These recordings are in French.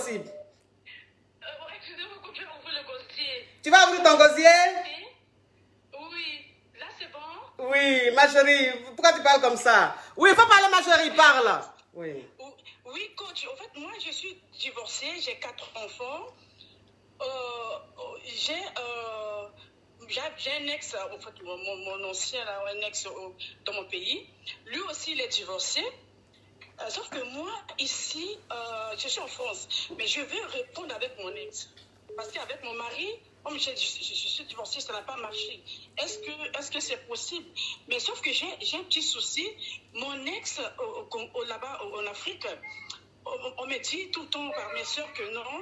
possible? Excusez-moi, coach, je vais ouvrir le gosier. Tu vas ouvrir ton gosier? Oui. Là, c'est bon? Oui, ma chérie. Pourquoi tu parles comme ça? Oui, il faut parler, ma chérie, parle. Oui. Oui, coach. En fait, moi, je suis divorcée. J'ai 4 enfants. J'ai un ex, en fait, mon ancien, là, un ex dans mon pays. Lui aussi, il est divorcé. Sauf que moi, ici, je suis en France, mais je veux répondre avec mon ex. Parce qu'avec mon mari, comme je suis divorcée, ça n'a pas marché. Est-ce que c'est possible? Mais sauf que j'ai un petit souci. Mon ex, là-bas, en Afrique, on me dit tout le temps par mes soeurs que non,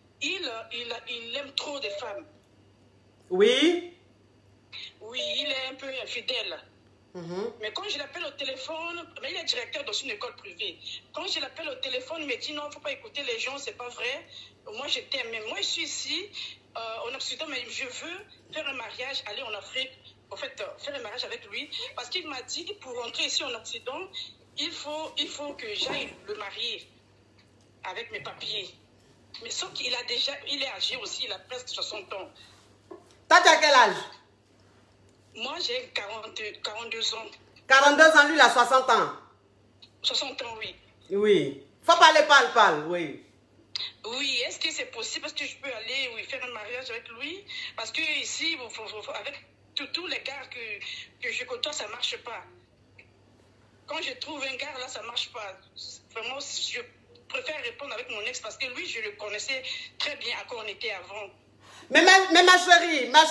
il aime trop de femmes. Oui. Oui, il est un peu infidèle. Mais quand je l'appelle au téléphone, mais il est directeur dans une école privée. Quand je l'appelle au téléphone, il me dit non, il ne faut pas écouter les gens, c'est pas vrai. Moi, je t'aime. Mais moi, je suis ici, en Occident, mais je veux faire un mariage, aller en Afrique, en fait, faire un mariage avec lui. Parce qu'il m'a dit, pour rentrer ici en Occident, il faut que j'aille le marier avec mes papiers. Mais sauf qu'il il est âgé aussi, il a presque 60 ans. Toi, tu as quel âge? Moi, j'ai 42 ans. 42 ans, lui, il a 60 ans. 60 ans, oui. Oui. Faut parler, parle, oui. Oui, est-ce que c'est possible? Est-ce que je peux aller faire un mariage avec lui? Parce que ici, avec tous les gars que je côtoie, ça ne marche pas. Quand je trouve un gars, là, ça ne marche pas. Vraiment, je préfère répondre avec mon ex parce que lui, je le connaissais très bien à quoi on était avant. Mais ma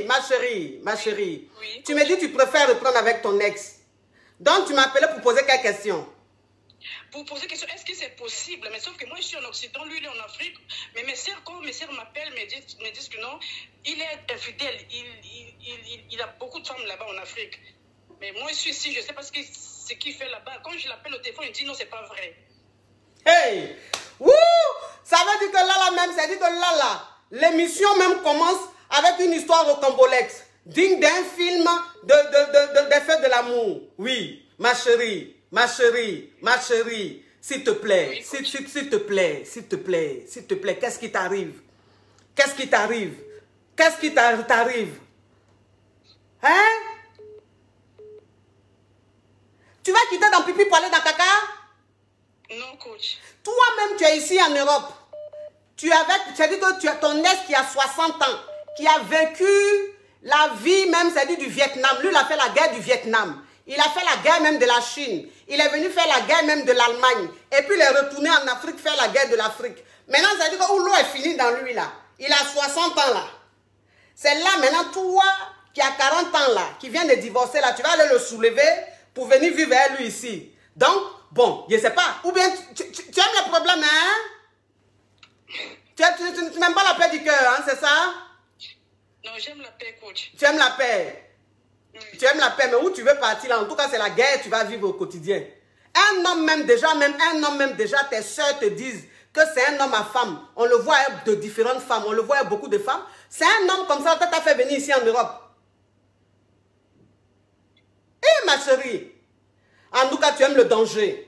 chérie, oui. Tu me dis que tu préfères reprendre avec ton ex. Donc, tu m'appelais pour poser quelques questions. Pour poser question, est-ce que c'est possible? Mais sauf que moi, je suis en Occident, lui, il est en Afrique. Mais mes sœurs, quand mes sœurs m'appellent, me disent que non, il est infidèle. Il a beaucoup de femmes là-bas en Afrique. Mais moi, je suis ici, je ne sais pas ce qu'il fait là-bas. Quand je l'appelle au téléphone, il dit non, c'est pas vrai. Hey! Wouh! Ça veut dire que là, même, ça dit que là, l'émission même commence avec une histoire au Cambolex, digne d'un film des feux de l'amour. Oui, ma chérie, s'il te plaît, oui, s'il te plaît, qu'est-ce qui t'arrive? Qu'est-ce qui t'arrive? Qu'est-ce qui t'arrive? Hein? Tu vas quitter ton pipi pour aller dans caca? Non, coach. Toi-même, tu es ici en Europe. Tu as dit que tu as ton ex qui a 60 ans, qui a vécu la vie même, c'est-à-dire du Vietnam. Lui, il a fait la guerre du Vietnam. Il a fait la guerre même de la Chine. Il est venu faire la guerre même de l'Allemagne. Et puis, il est retourné en Afrique faire la guerre de l'Afrique. Maintenant, ça veut dire que l'eau est finie dans lui, là. Il a 60 ans, là. C'est là, maintenant, toi, qui a 40 ans, là, qui vient de divorcer, là, tu vas aller le soulever pour venir vivre avec lui ici. Donc, bon, je ne sais pas. Ou bien, tu aimes le problème, hein? Tu n'aimes pas la paix du cœur, hein, c'est ça? Non, j'aime la paix, coach. Tu aimes la paix? Tu aimes la paix, mais où tu veux partir là? En tout cas, c'est la guerre que tu vas vivre au quotidien. Un homme même déjà, tes soeurs te disent que c'est un homme à femme. On le voit de différentes femmes, on le voit avec beaucoup de femmes. C'est un homme comme ça que tu as fait venir ici en Europe. Eh, ma chérie, en tout cas, tu aimes le danger.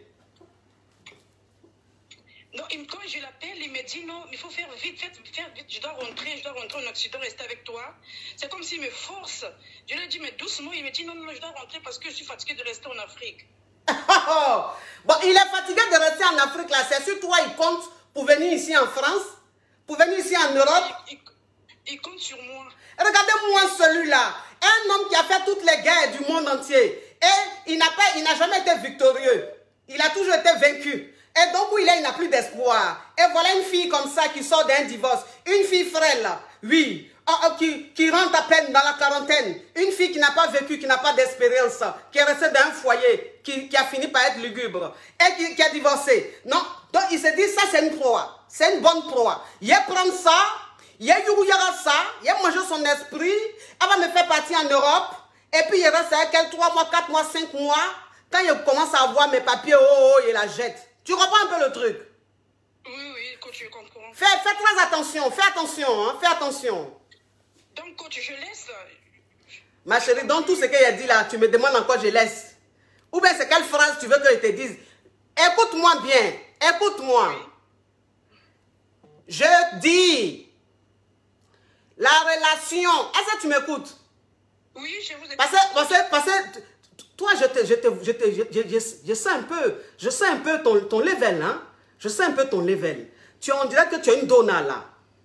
Non, quand je l'appelle, il me dit non, il faut faire vite, je dois rentrer en Occident, rester avec toi. C'est comme s'il me force. Je lui ai dit, mais doucement, il me dit non, je dois rentrer parce que je suis fatiguée de rester en Afrique. Bon, il est fatigué de rester en Afrique, là. C'est sur toi, il compte pour venir ici en France, pour venir ici en Europe. Il compte sur moi. Regardez-moi celui-là. Un homme qui a fait toutes les guerres du monde entier. Et il n'a jamais été victorieux. Il a toujours été vaincu. Et donc, où il n'a plus d'espoir. Et voilà une fille comme ça qui sort d'un divorce. Une fille frêle, là. Oui. Qui rentre à peine dans la quarantaine. Une fille qui n'a pas vécu, qui n'a pas d'espérance. Qui est restée dans un foyer. Qui a fini par être lugubre. Et qui a divorcé. Non. Donc, il se dit, ça, c'est une proie. C'est une bonne proie. Il va prendre ça. Il va ça. Il va manger son esprit. Elle va me faire partir en Europe. Et puis, il reste avec elle 3 mois, 4 mois, 5 mois. Quand il commence à avoir mes papiers, il la jette. Tu comprends un peu le truc? Oui, coach, je comprends. Fais très attention, fais attention. Donc, coach, je laisse. Ma chérie, dans tout ce qu'il a dit là, tu me demandes encore je laisse. Ou bien c'est quelle phrase tu veux que je te dise? Écoute-moi bien, écoute-moi. Oui. Je dis, la relation... Est-ce que tu m'écoutes? Oui, je vous écoute. Parce que toi, je sais un peu ton level, hein? Je sais un peu ton level. On dirait que tu es une donna, là.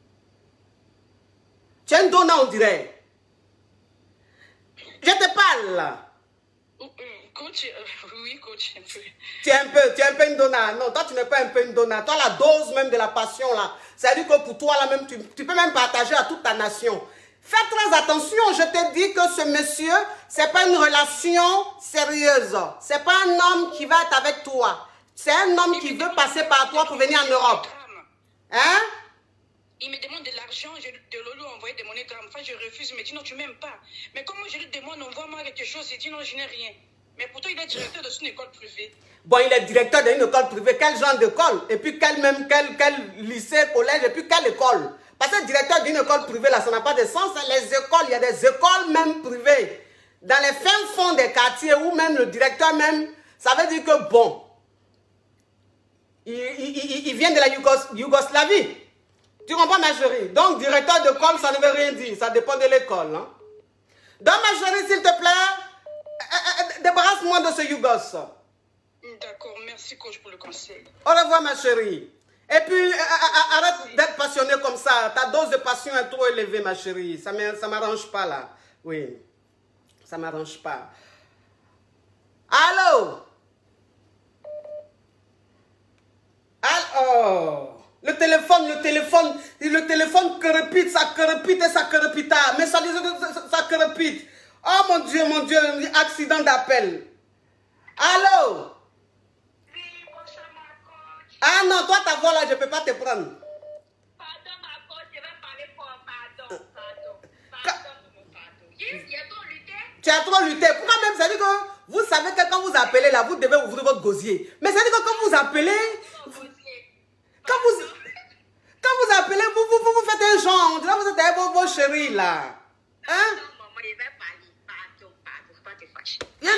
Tu es une donna, on dirait. Je te parle, là. Coach, oui, coach, un peu. Tu es un peu une donna. Non, toi, tu n'es pas un peu une donna. Toi, la dose même de la passion, là. C'est-à-dire que pour toi, là, même, tu peux même partager à toute ta nation. Fais très attention, je te dis que ce monsieur, c'est pas une relation sérieuse. C'est pas un homme qui va être avec toi. C'est un homme qui veut passer par toi pour venir en Europe. Hein? Il me demande de l'argent, je lui envoie des monnaies grammes. Enfin, je refuse, il me dit non, tu m'aimes pas. Mais comment je lui demande, envoie-moi quelque chose, il dit non, je n'ai rien. Mais pourtant, il est directeur de son école privée. Bon, il est directeur d'une école privée. Quel genre d'école? Et puis quel lycée, collège, et puis quelle école? Parce que directeur d'une école privée, là, ça n'a pas de sens. Les écoles, il y a des écoles même privées. Dans les fins fonds des quartiers, ou même le directeur même, ça veut dire que bon, il vient de la Yougoslavie. Tu comprends, ma chérie? Donc, directeur d'école, ça ne veut rien dire. Ça dépend de l'école. Hein? Donc, ma chérie, s'il te plaît, débarrasse-moi de ce Yougos. D'accord, merci coach pour le conseil. Au revoir, ma chérie. Et puis, arrête d'être passionnée comme ça. Ta dose de passion est trop élevée, ma chérie. Ça ne m'arrange pas, là. Oui. Ça ne m'arrange pas. Allô? Allô? Le téléphone crépite, ça crépite et ça crépita. Mais ça crépite. Oh mon Dieu, accident d'appel. Allô? Ah non, toi ta voix là, je ne peux pas te prendre. Pardon, ma coach, je vais parler fort. Pardon. J'ai trop lutté. Tu as trop lutté. Pourquoi même? Ça veut dire que vous savez que quand vous appelez là, vous devez ouvrir votre gosier. Mais ça veut dire que quand vous appelez, quand vous appelez, vous faites un genre. On dirait que vous êtes avec vos chéris là. Hein? Non, maman, je vais parler. Pardon, faut pas te fâcher.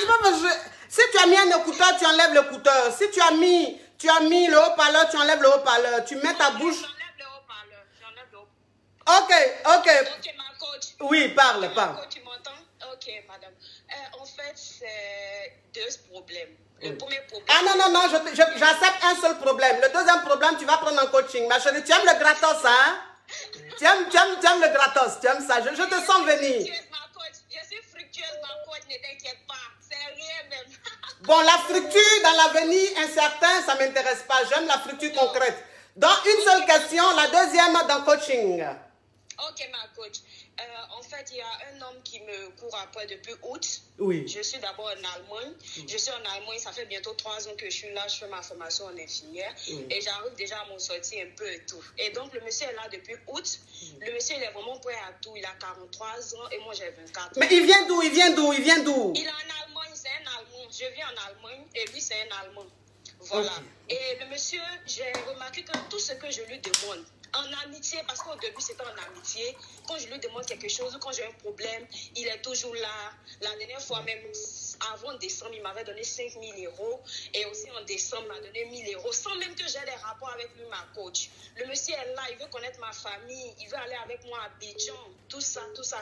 Si tu as mis un écouteur, tu enlèves l'écouteur. Si tu as mis le haut-parleur, tu enlèves le haut-parleur. Tu mets ta bouche. J'enlève le haut-parleur. Ok. Ok, ma coach. Oui, parle. Ma coach, tu m'entends? Ok, madame. En fait, c'est deux problèmes. Le premier problème... Ah non, j'accepte un seul problème. Le deuxième problème, tu vas prendre un coaching. Ma chérie, tu aimes le gratos, hein? tu aimes le gratos, tu aimes ça. Je te sens venir. Je suis fructueuse, ma coach, ne t'inquiète pas. C'est rien même. Bon, la fructure dans l'avenir incertain, ça ne m'intéresse pas. J'aime la fructure concrète. Donc, une seule question, la deuxième dans coaching. Ok, ma coach. En fait, il y a un homme qui me court après depuis août. Oui. Je suis d'abord en Allemagne. Je suis en Allemagne, ça fait bientôt 3 ans que je suis là. Je fais ma formation en infirmière. Et j'arrive déjà à m'en sortir un peu et tout. Et donc, le monsieur est là depuis août. Le monsieur, il est vraiment prêt à tout. Il a 43 ans et moi, j'ai 24 ans. Mais il vient d'où? Il est en Allemagne, c'est un Allemand. Je vis en Allemagne et lui, c'est un Allemand. Voilà. Okay. Et le monsieur, j'ai remarqué que tout ce que je lui demande, en amitié, parce qu'au début c'était en amitié, quand je lui demande quelque chose ou quand j'ai un problème, il est toujours là. La dernière fois même, avant décembre, il m'avait donné 5 000 €. Et aussi en décembre, il m'a donné 1 000 € sans même que j'ai des rapports avec lui, ma coach. Le monsieur est là, il veut connaître ma famille, il veut aller avec moi à Abidjan, tout ça.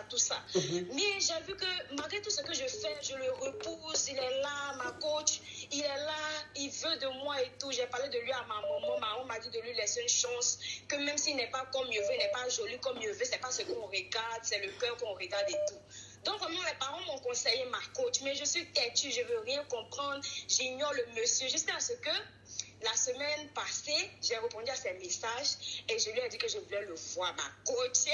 Mais j'ai vu que malgré tout ce que je fais, je le repousse, il est là, ma coach, il est là, il veut de moi et tout. J'ai parlé de lui à ma maman m'a dit de lui laisser une chance, que même s'il n'est pas comme je veux, il n'est pas joli comme je veux, c'est pas ce qu'on regarde, c'est le cœur qu'on regarde et tout. Donc vraiment, les parents m'ont conseillé ma coach, mais je suis têtue, je veux rien comprendre, j'ignore le monsieur, jusqu'à ce que la semaine passée, j'ai répondu à ses messages et je lui ai dit que je voulais le voir, ma coach.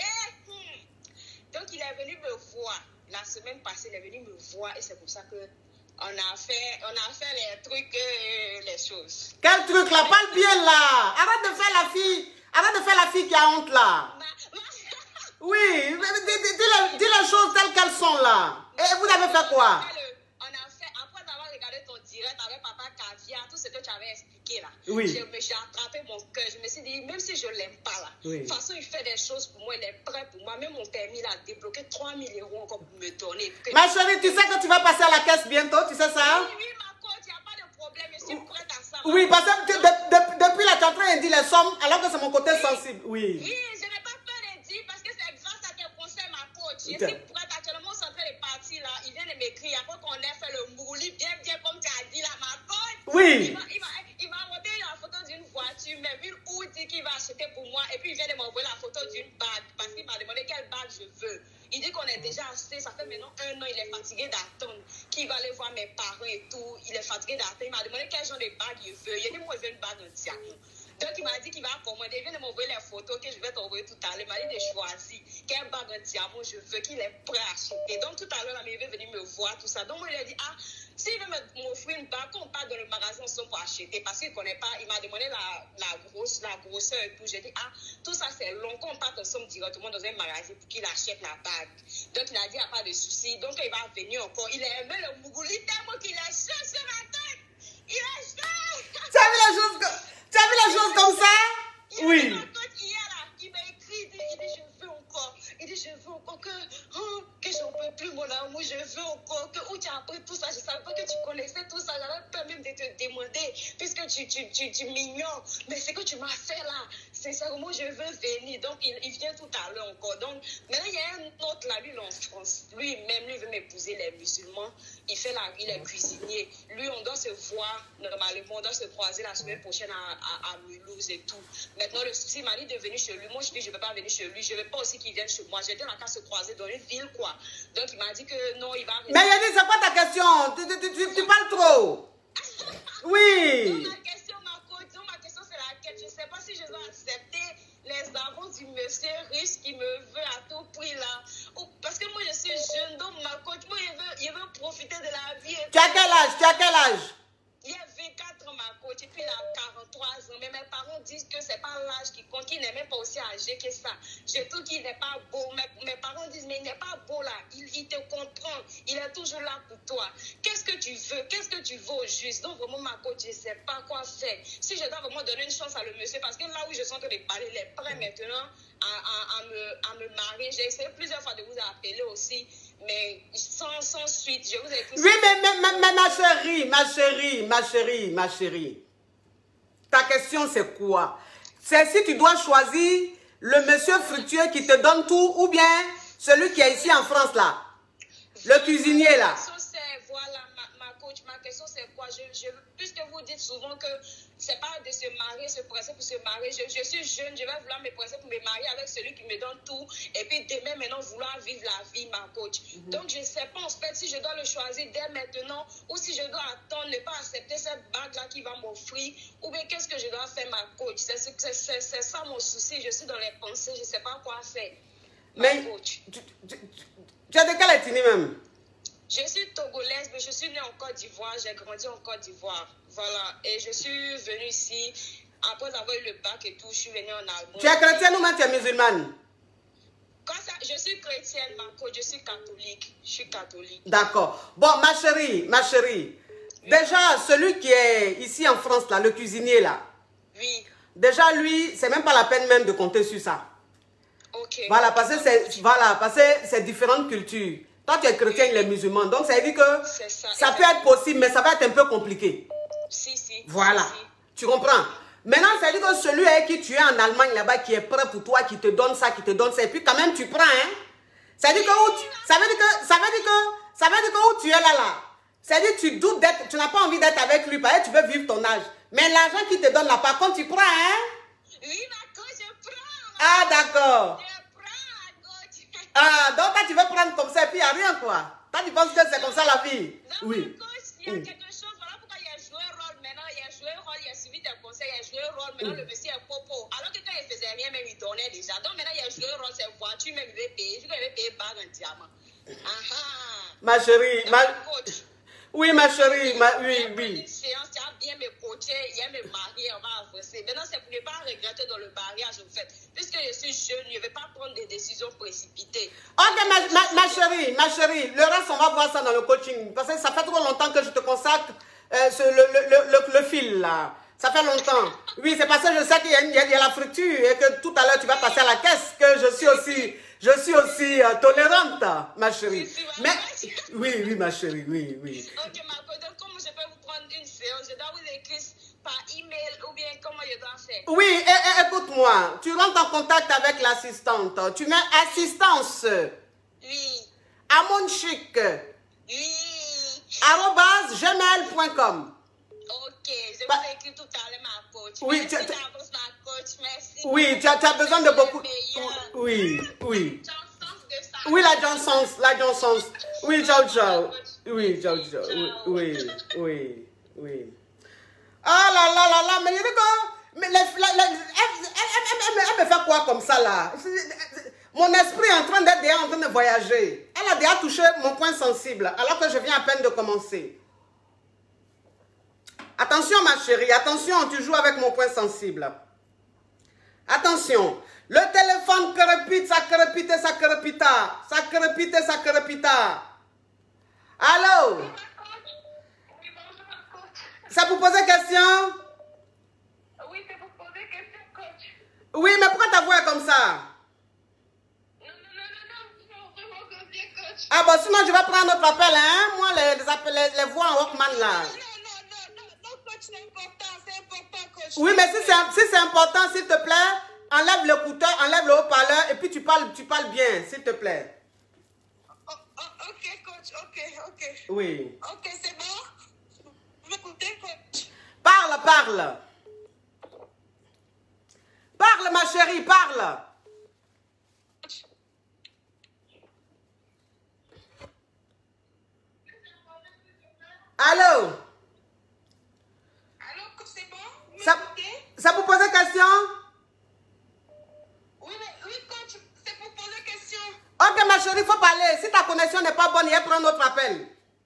Donc il est venu me voir, la semaine passée, il est venu me voir et c'est pour ça que on a fait les trucs, les choses. Quel truc là? Parle bien là. Arrête de faire la fille qui a honte là. Oui, dis les choses telles qu'elles sont là. Et vous avez fait quoi? On a fait, après avoir regardé ton direct avec Papa Caviar, tout ce que tu avais expliqué là. Oui. J'ai attrapé mon cœur. Je me suis dit, même si je ne l'aime pas là, de toute façon, il fait des choses pour moi, il est prêt pour moi. Même mon permis là, débloqué 3 000 € encore pour me donner. Ma chérie, tu sais que tu vas passer à la caisse bientôt, tu sais ça? Oui, ma coach, il n'y a pas de problème, je suis prête à ça. pas. Oui, parce que depuis la tu es en train de dire les sommes, alors que c'est mon côté sensible. Oui. Oui, je n'ai pas peur de dire parce que c'est grâce à tes conseils, ma coach. Je suis prête actuellement, on est en train de partir là. Il vient de m'écrire après qu'on ait fait le mouli, bien comme tu as dit là, ma coach. Oui. Il m'a montré la photo d'une voiture, même une Audi qu'il va acheter pour moi. Et puis il vient de m'envoyer la photo d'une bague parce qu'il m'a demandé quelle bague je veux. Il dit qu'on est déjà acheté, ça fait maintenant 1 an, il est fatigué d'attendre, qu'il va aller voir mes parents et tout. Il est fatigué d'attendre. Il m'a demandé quel genre de bague il veut. Il a dit, moi, je veux une bague en diamant. Donc, il m'a dit qu'il va commander. Il vient de m'envoyer les photos que je vais t'envoyer tout à l'heure. Il m'a dit de choisir quelle bague en diamant je veux, qu'il est prêt à acheter. Donc, tout à l'heure, il veut venir me voir, tout ça. Donc, moi, il a dit, ah, s'il veut m'offrir une bague, on part dans le magasin ensemble pour acheter. Parce qu'il ne connaît pas, il m'a demandé la grosseur et tout. J'ai dit, ah, tout ça, c'est long. Qu'on part ensemble directement dans un magasin pour qu'il achète la bague. Donc, il a dit, il n'y a pas de souci. Donc, il va venir encore. Il a aimé le mougouli tellement qu'il est chaud sur la tête. Il est chaud. Tu as vu les choses comme ça? Oui. Il m'a écrit, il dit, je veux encore. Il dit, je veux encore que j'en peux plus, mon amour. Je veux encore que, où tu as appris tout ça. Je ne savais pas que tu connaissais tout ça. J'avais peur même de te demander, puisque tu m'ignores. Mais ce que tu m'as fait là, sincèrement, je veux venir. Donc, il vient tout à l'heure encore. Donc, maintenant, il y a un autre là, lui, en France. Lui-même, lui veut m'épouser les musulmans. Il est cuisinier. Lui, on doit se voir normalement. On doit se croiser la semaine prochaine à Mulhouse et tout. Maintenant, le souci, il m'a dit de venir chez lui. Moi, je dis, je ne vais pas venir chez lui. Je ne veux pas aussi qu'il vienne chez moi. J'ai dit, on a qu'à se croiser dans une ville, quoi. Donc, il m'a dit que non, il va rester. Mais il a dit, c'est quoi ta question? Tu parles trop. Oui. Donc, ma question, c'est laquelle? Je ne sais pas si je dois accepter les avances du monsieur riche qui me veut à tout prix, là. Parce que moi, je suis jeune, donc ma coach, moi, il veut profiter de la vie. Tu as quel âge? Il a 24 ans, ma coach, et puis il a 43 ans. Mais mes parents disent que ce n'est pas l'âge qui compte, qu'il n'est même pas aussi âgé que ça. Je trouve qu'il n'est pas beau. Mes parents disent, mais il n'est pas beau là. Il te comprend. Il est toujours là pour toi. Qu'est-ce que tu veux? Qu'est-ce que tu veux au juste? Donc, vraiment, ma coach, je ne sais pas quoi faire. Si je dois vraiment donner une chance à le monsieur, parce que là où je suis en train de parler, il est prêt maintenant à me marier. J'ai essayé plusieurs fois de vous appeler aussi. Mais sans suite, je vous ai écrit. Oui, mais ma chérie. Ta question, c'est quoi? C'est si tu dois choisir le monsieur fructueux qui te donne tout ou bien celui qui est ici en France, là. Le cuisinier, là. Voilà, ma coach, ma question, c'est quoi? Puisque vous dites souvent que c'est pas de se marier, se presser pour se marier. Je suis jeune, je vais vouloir me presser pour me marier avec celui qui me donne tout. Et puis demain, maintenant, vouloir vivre la vie, ma coach. Donc, je ne sais pas, en fait, si je dois le choisir dès maintenant ou si je dois attendre, ne pas accepter cette bague-là qu'il va m'offrir. Ou bien, qu'est-ce que je dois faire, ma coach? C'est ça mon souci. Je suis dans les pensées, je ne sais pas quoi faire. Mais coach. Tu as de quelle ethnie même? Je suis togolaise, mais je suis née en Côte d'Ivoire. J'ai grandi en Côte d'Ivoire. Voilà. Et je suis venue ici, après avoir eu le bac et tout, je suis venue en Allemagne. Tu es chrétienne ou même tu es musulmane? Je suis chrétienne, ma coach. Je suis catholique. Je suis catholique. D'accord. Bon, ma chérie. Oui. Déjà, celui qui est ici en France, là, le cuisinier, là. Oui. Déjà, lui, c'est même pas la peine même de compter sur ça. Ok. Voilà, parce que c'est différentes cultures. Toi, tu es chrétien, il est musulman. Donc, ça veut dire que ça peut être possible, mais ça va être un peu compliqué. Si. Voilà. Tu comprends? Maintenant, ça veut dire que celui avec qui tu es en Allemagne, là-bas, qui est prêt pour toi, qui te donne ça, et puis quand même, tu prends, hein? Ça veut dire que où tu es là. Ça veut dire que tu doutes d'être, tu n'as pas envie d'être avec lui, parce que tu veux vivre ton âge. Mais l'argent qu'il te donne là, par contre, tu prends, hein? Oui, ma coach, je prends. Ah, d'accord. Ah, donc toi tu veux prendre comme ça et puis il n'y a rien quoi. Toi tu penses que c'est comme ça la vie? Donc, oui. Il y a quelque chose, voilà pourquoi il a joué un rôle maintenant, il a joué un rôle, il a suivi tes conseils, il a joué un rôle, maintenant le monsieur est popo. Alors que quand il faisait rien, même il donnait déjà. Donc maintenant il a joué un rôle, c'est voiture, même il veut payer. Je crois qu'il veut payer bague en diamant. Ma chérie, oui ma chérie, oui. Séance, tu as bien me coacher, il a me marier, on va avancer. Maintenant c'est pour ne pas regretter dans le mariage en fait. Puisque je suis jeune, je ne vais pas prendre des décisions précipitées. Ok, ma chérie, le reste, on va voir ça dans le coaching. Parce que ça fait trop longtemps que je te consacre le fil, là. Ça fait longtemps. Oui, c'est parce que je sais qu'il y a la fructure et que tout à l'heure, tu vas passer à la caisse, que je suis aussi tolérante, ma chérie. Mais, oui, ma chérie, oui. Ok, ma copine, comment je peux vous prendre une séance? Je dois vous écrire par email ou bien comment je dois faire? Oui, écoute-moi. Tu rentres en contact avec l'assistante. Tu mets assistance. Oui. Amonchic. Oui. @gmail.com. Ok, je vous écris tout à l'heure, ma coach. Oui, merci d'avance, ma coach. Merci. Oui, tu as besoin de beaucoup. Oui. Oui, la Johnson's. Oui, Jojo. Oui, Jojo. Oui. Ah là, mais il dit que... elle me fait quoi comme ça là? Mon esprit est en train d'être déjà en train de voyager. Elle a déjà touché mon point sensible, alors que je viens à peine de commencer. Attention ma chérie, attention, tu joues avec mon point sensible. Attention, le téléphone crépite, ça crépite, ça crépita. Ça crépite, ça crépita. Allô? Ça pour poser question? Oui, c'est pour poser question, coach. Oui, mais pourquoi ta voix est comme ça? Non, vraiment bien, coach. Ah bon, sinon je vais prendre notre appel, hein? Moi, les voix en Walkman là. Non, coach, c'est important, coach. Oui, mais si c'est important, s'il te plaît, enlève l'écouteur, enlève le haut-parleur et puis tu parles bien, s'il te plaît. Ok, coach, ok. Oui. Ok, c'est bon? Vous m'écoutez, coach? Parle. Parle, ma chérie, parle. Allô? Allô, c'est bon? Vous Ça vous pose question? Oui, coach, c'est pour poser question. Ok, ma chérie, il faut parler. Si ta connexion n'est pas bonne, il va prendre notre appel.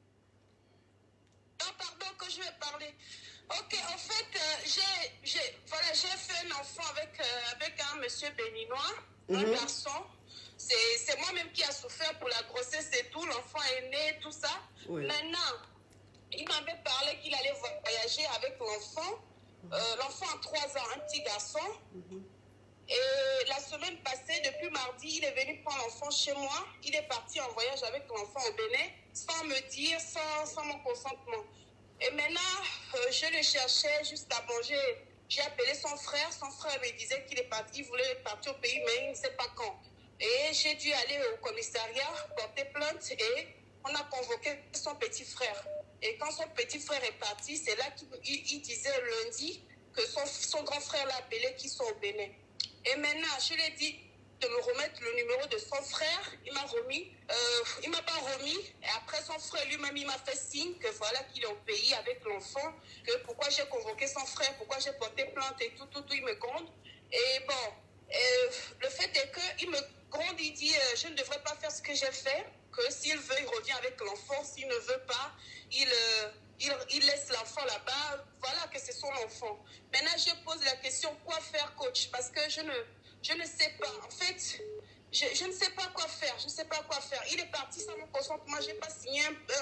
Oh, pardon, que je vais parler. Ok, en fait, j'ai fait un enfant avec un monsieur béninois, un garçon. C'est moi-même qui a souffert pour la grossesse et tout. L'enfant est né, tout ça. Oui. Maintenant, il m'avait parlé qu'il allait voyager avec l'enfant. L'enfant a 3 ans, un petit garçon. Et la semaine passée, depuis mardi, il est venu prendre l'enfant chez moi. Il est parti en voyage avec l'enfant au Bénin, sans me dire, sans mon consentement. Et maintenant, je le cherchais juste à manger. J'ai appelé son frère. Son frère me disait qu'il est parti, il voulait partir au pays, mais il ne sait pas quand. Et j'ai dû aller au commissariat, porter plainte, et on a convoqué son petit frère. Et quand son petit frère est parti, c'est là qu'il disait lundi que son grand frère l'a appelé, qu'ils sont au Bénin. Et maintenant, je lui ai dit de me remettre le numéro de son frère. Il m'a remis. Il ne m'a pas remis. Et après, son frère lui-même, il m'a fait signe que voilà qu'il est au pays avec l'enfant. Que pourquoi j'ai convoqué son frère, pourquoi j'ai porté plainte et tout, il me gronde. Et bon, le fait est qu'il me gronde, il dit je ne devrais pas faire ce que j'ai fait. Que s'il veut, il revient avec l'enfant. S'il ne veut pas, il laisse l'enfant là-bas. Voilà que c'est son enfant. Maintenant, je pose la question, quoi faire, coach? Parce que je ne sais pas. En fait, je ne sais pas quoi faire. Je ne sais pas quoi faire. Il est parti sans mon consentement. Je n'ai pas signé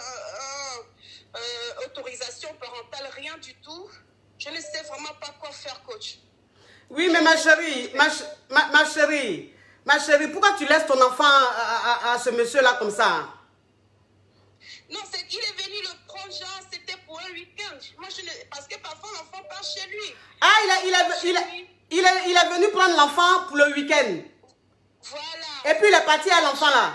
autorisation parentale, rien du tout. Je ne sais vraiment pas quoi faire, coach. Oui, mais ma chérie, ma chérie, pourquoi tu laisses ton enfant à ce monsieur-là comme ça? Non, il est venu le prendre, genre, c'était pour un week-end. Moi, parce que parfois, l'enfant part chez lui. Ah, il est venu prendre l'enfant pour le week-end. Voilà. Et puis, il est parti à l'enfant là.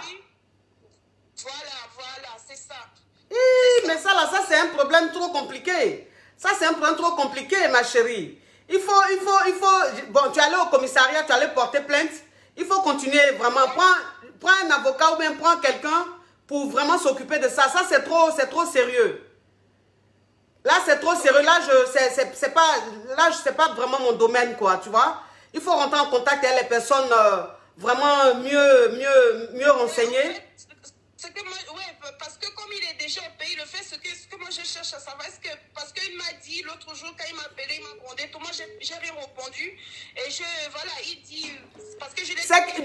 Voilà, c'est ça. Mais ça là, ça c'est un problème trop compliqué. Ça, c'est un problème trop compliqué, ma chérie. Il faut... Bon, tu es allé au commissariat, tu es allé porter plainte. Il faut continuer vraiment. Prends un avocat ou bien prends quelqu'un pour vraiment s'occuper de ça. Ça, c'est trop sérieux. Là, c'est trop sérieux. Là, c'est pas vraiment mon domaine, quoi, tu vois. Il faut rentrer en contact avec les personnes vraiment mieux renseignées. C'est que moi, ouais, parce que comme il est déjà au pays, le fait, ce que moi je cherche à savoir, parce qu'il m'a dit l'autre jour, quand il m'a appelé, il m'a grondé, tout moi j'ai rien répondu. Et voilà, il dit, parce que je l'ai dit.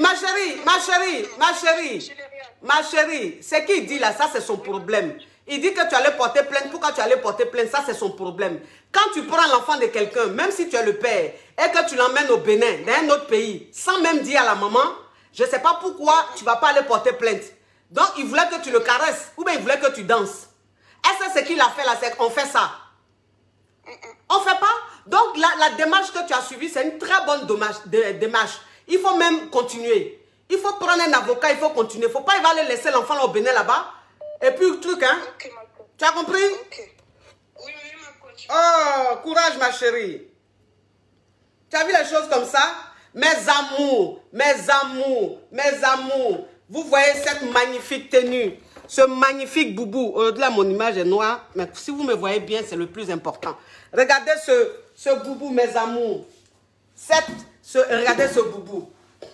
Ma chérie, ce qu'il dit là, ça c'est son problème. Il dit que tu allais porter plainte. Pourquoi tu allais porter plainte? Ça c'est son problème. Quand tu prends l'enfant de quelqu'un, même si tu es le père, et que tu l'emmènes au Bénin, dans un autre pays, sans même dire à la maman, je ne sais pas pourquoi tu ne vas pas aller porter plainte. Donc, il voulait que tu le caresses ou bien il voulait que tu danses. Est-ce que ce qu'il a fait là, c'est qu'on fait ça? On ne fait pas. Donc, la démarche que tu as suivie, c'est une très bonne démarche. Il faut même continuer. Il faut prendre un avocat, il faut continuer. Il ne faut pas aller laisser l'enfant au Bénin là-bas. Et puis, le truc, hein. Ok, ma coach. Tu as compris? Ok. Oui, ma coach. Oh, courage, ma chérie. Tu as vu les choses comme ça? Mes amours, mes amours, mes amours. Vous voyez cette magnifique tenue, ce magnifique boubou. Au-delà, mon image est noire, mais si vous me voyez bien, c'est le plus important. Regardez ce boubou, mes amours. Regardez ce boubou.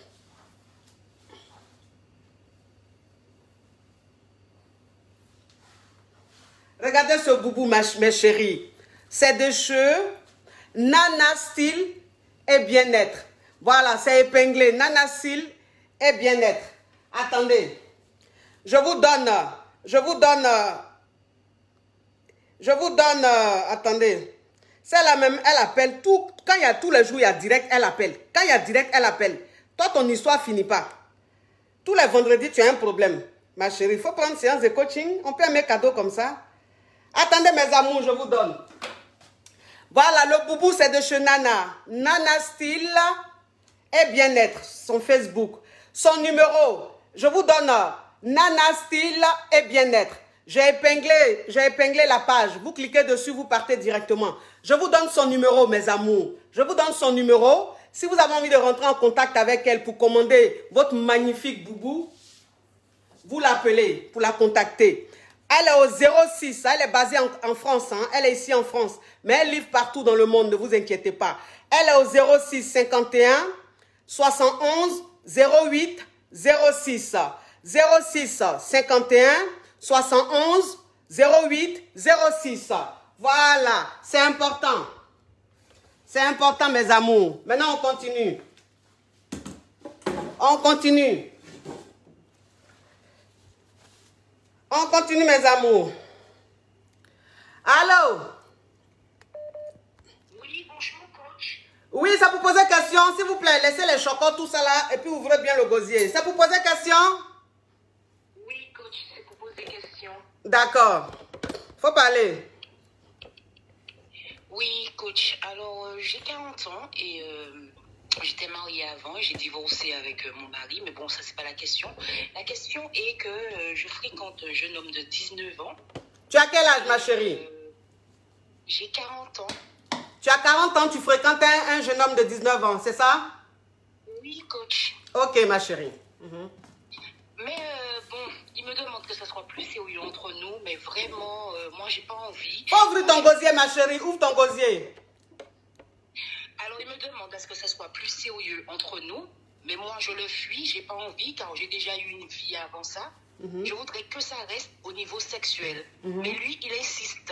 Regardez ce boubou, mes chéris. C'est des cheveux, Nana style et bien-être. Voilà, c'est épinglé. Nana style et bien-être. Attendez. Je vous donne, attendez. C'est la même, elle appelle tout. Quand il y a tous les jours, il y a direct, elle appelle. Quand il y a direct, elle appelle. Toi, ton histoire finit pas. Tous les vendredis, tu as un problème. Ma chérie, il faut prendre une séance de coaching. On peut aimer cadeau comme ça. Attendez, mes amours, je vous donne. Voilà, le boubou, c'est de chez Nana. Nana style et bien-être. Son Facebook. Son numéro, je vous donne Nana style et bien-être. J'ai épinglé la page. Vous cliquez dessus, vous partez directement. Je vous donne son numéro, mes amours. Je vous donne son numéro. Si vous avez envie de rentrer en contact avec elle pour commander votre magnifique boubou, vous l'appelez pour la contacter. Elle est au 06, elle est basée en France, hein. Elle est ici en France, mais elle livre partout dans le monde, ne vous inquiétez pas. Elle est au 06 51 71 08 06. 06 51 71 08 06. Voilà, c'est important. C'est important, mes amours. Maintenant, on continue. On continue. On continue, mes amours. Allô? Oui, bonjour, coach. Oui, ça vous poser question, s'il vous plaît. Laissez les chocos, tout ça là, et puis ouvrez bien le gosier. Ça vous poser question? Oui, coach, c'est pour poser question. D'accord. Faut parler. Oui, coach. Alors, j'ai 40 ans et j'étais mariée avant. J'ai divorcé avec mon mari, mais bon, ça, c'est pas la question. La question est que je fréquente un jeune homme de 19 ans. Tu as quel âge, ma chérie? J'ai 40 ans. Tu as 40 ans, tu fréquentes un jeune homme de 19 ans, c'est ça? Oui, coach. Ok, ma chérie. Mais bon, il me demande que ça soit plus sérieux entre nous, mais vraiment, moi, j'ai pas envie. Ouvre ton gosier, ma chérie, ouvre ton gosier. Alors, il me demande à ce que ça soit plus sérieux entre nous, mais moi, je le fuis, j'ai pas envie, car j'ai déjà eu une fille avant ça. Je voudrais que ça reste au niveau sexuel. Mais lui, il insiste.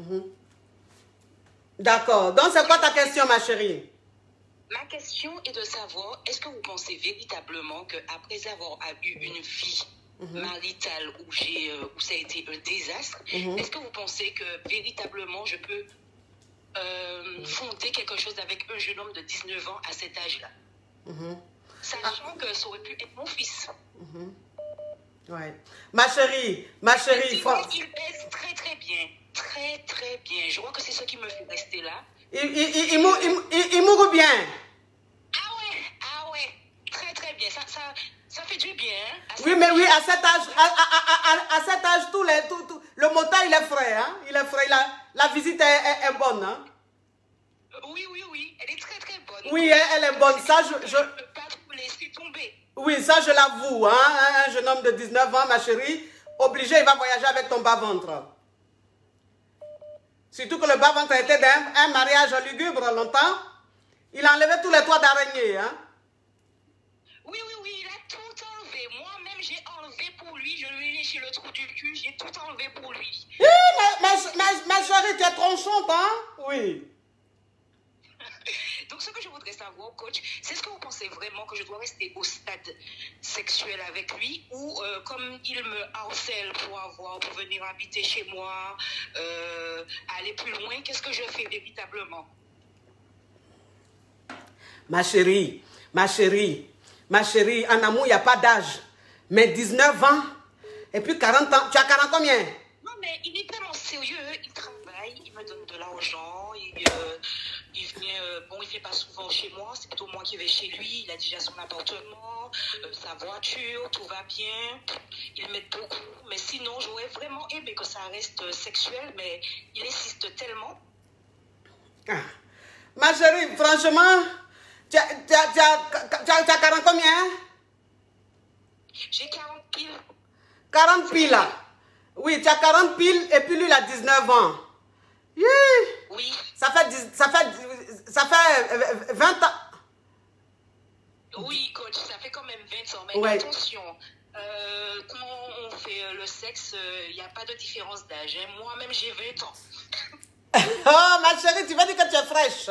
D'accord. Donc, c'est quoi ta question, ma chérie? Ma question est de savoir, est-ce que vous pensez véritablement qu'après avoir eu une vie maritale où ça a été un désastre, est-ce que vous pensez que véritablement je peux fonder quelque chose avec un jeune homme de 19 ans à cet âge-là? Sachant que ça aurait pu être mon fils. Ouais. Ma chérie, Il pèse très très bien. Très très bien. Je vois que c'est ce qui me fait rester là. Il mourut bien. Ah ouais. Très très bien. Ça fait du bien. Hein, oui, mais oui, à cet âge, à cet âge, le moteur, il est frais. Hein? Il est frais. La visite est bonne. Hein? Oui. Elle est très très bonne. Oui, elle est bonne. Ça, je ne peux pas vous laisser tomber. Oui, ça, je l'avoue. Hein? Un jeune homme de 19 ans, ma chérie, obligé, il va voyager avec ton bas-ventre. Surtout que le bas-ventre était d'un mariage lugubre longtemps. Il a enlevé tous les toits d'araignée. Hein? Oui, il a tout enlevé. Moi-même, j'ai enlevé pour lui. Je lui ai léché le trou du cul. J'ai tout enlevé pour lui. Ma chérie, tu es tronchante, hein? Oui. Donc, ce que je voudrais savoir, coach, c'est ce que vous pensez vraiment que je dois rester au stade sexuel avec lui ou comme il me harcèle pour venir habiter chez moi, aller plus loin, qu'est-ce que je fais véritablement? Ma chérie, en amour, il n'y a pas d'âge. Mais 19 ans, et puis 40 ans, tu as 40 combien? Non, mais il est tellement sérieux, il travaille, il me donne de l'argent, Il vient, bon, il vient pas souvent chez moi, c'est plutôt moi qui vais chez lui. Il a déjà son appartement, sa voiture, tout va bien. Il m'aide beaucoup. Mais sinon, j'aurais vraiment aimé que ça reste sexuel, mais il insiste tellement. Ah. Ma chérie, franchement, tu as 40 combien? J'ai 40 piles. 40 piles là. Oui, tu as 40 piles et puis lui il a 19 ans. Yeah. Oui. Ça fait 20 ans. Oui, coach, ça fait quand même 20 ans. Mais Ouais. attention, quand on fait le sexe, il n'y a pas de différence d'âge. Hein. Moi-même, j'ai 20 ans. Oh ma chérie, tu vas dire que tu es fraîche.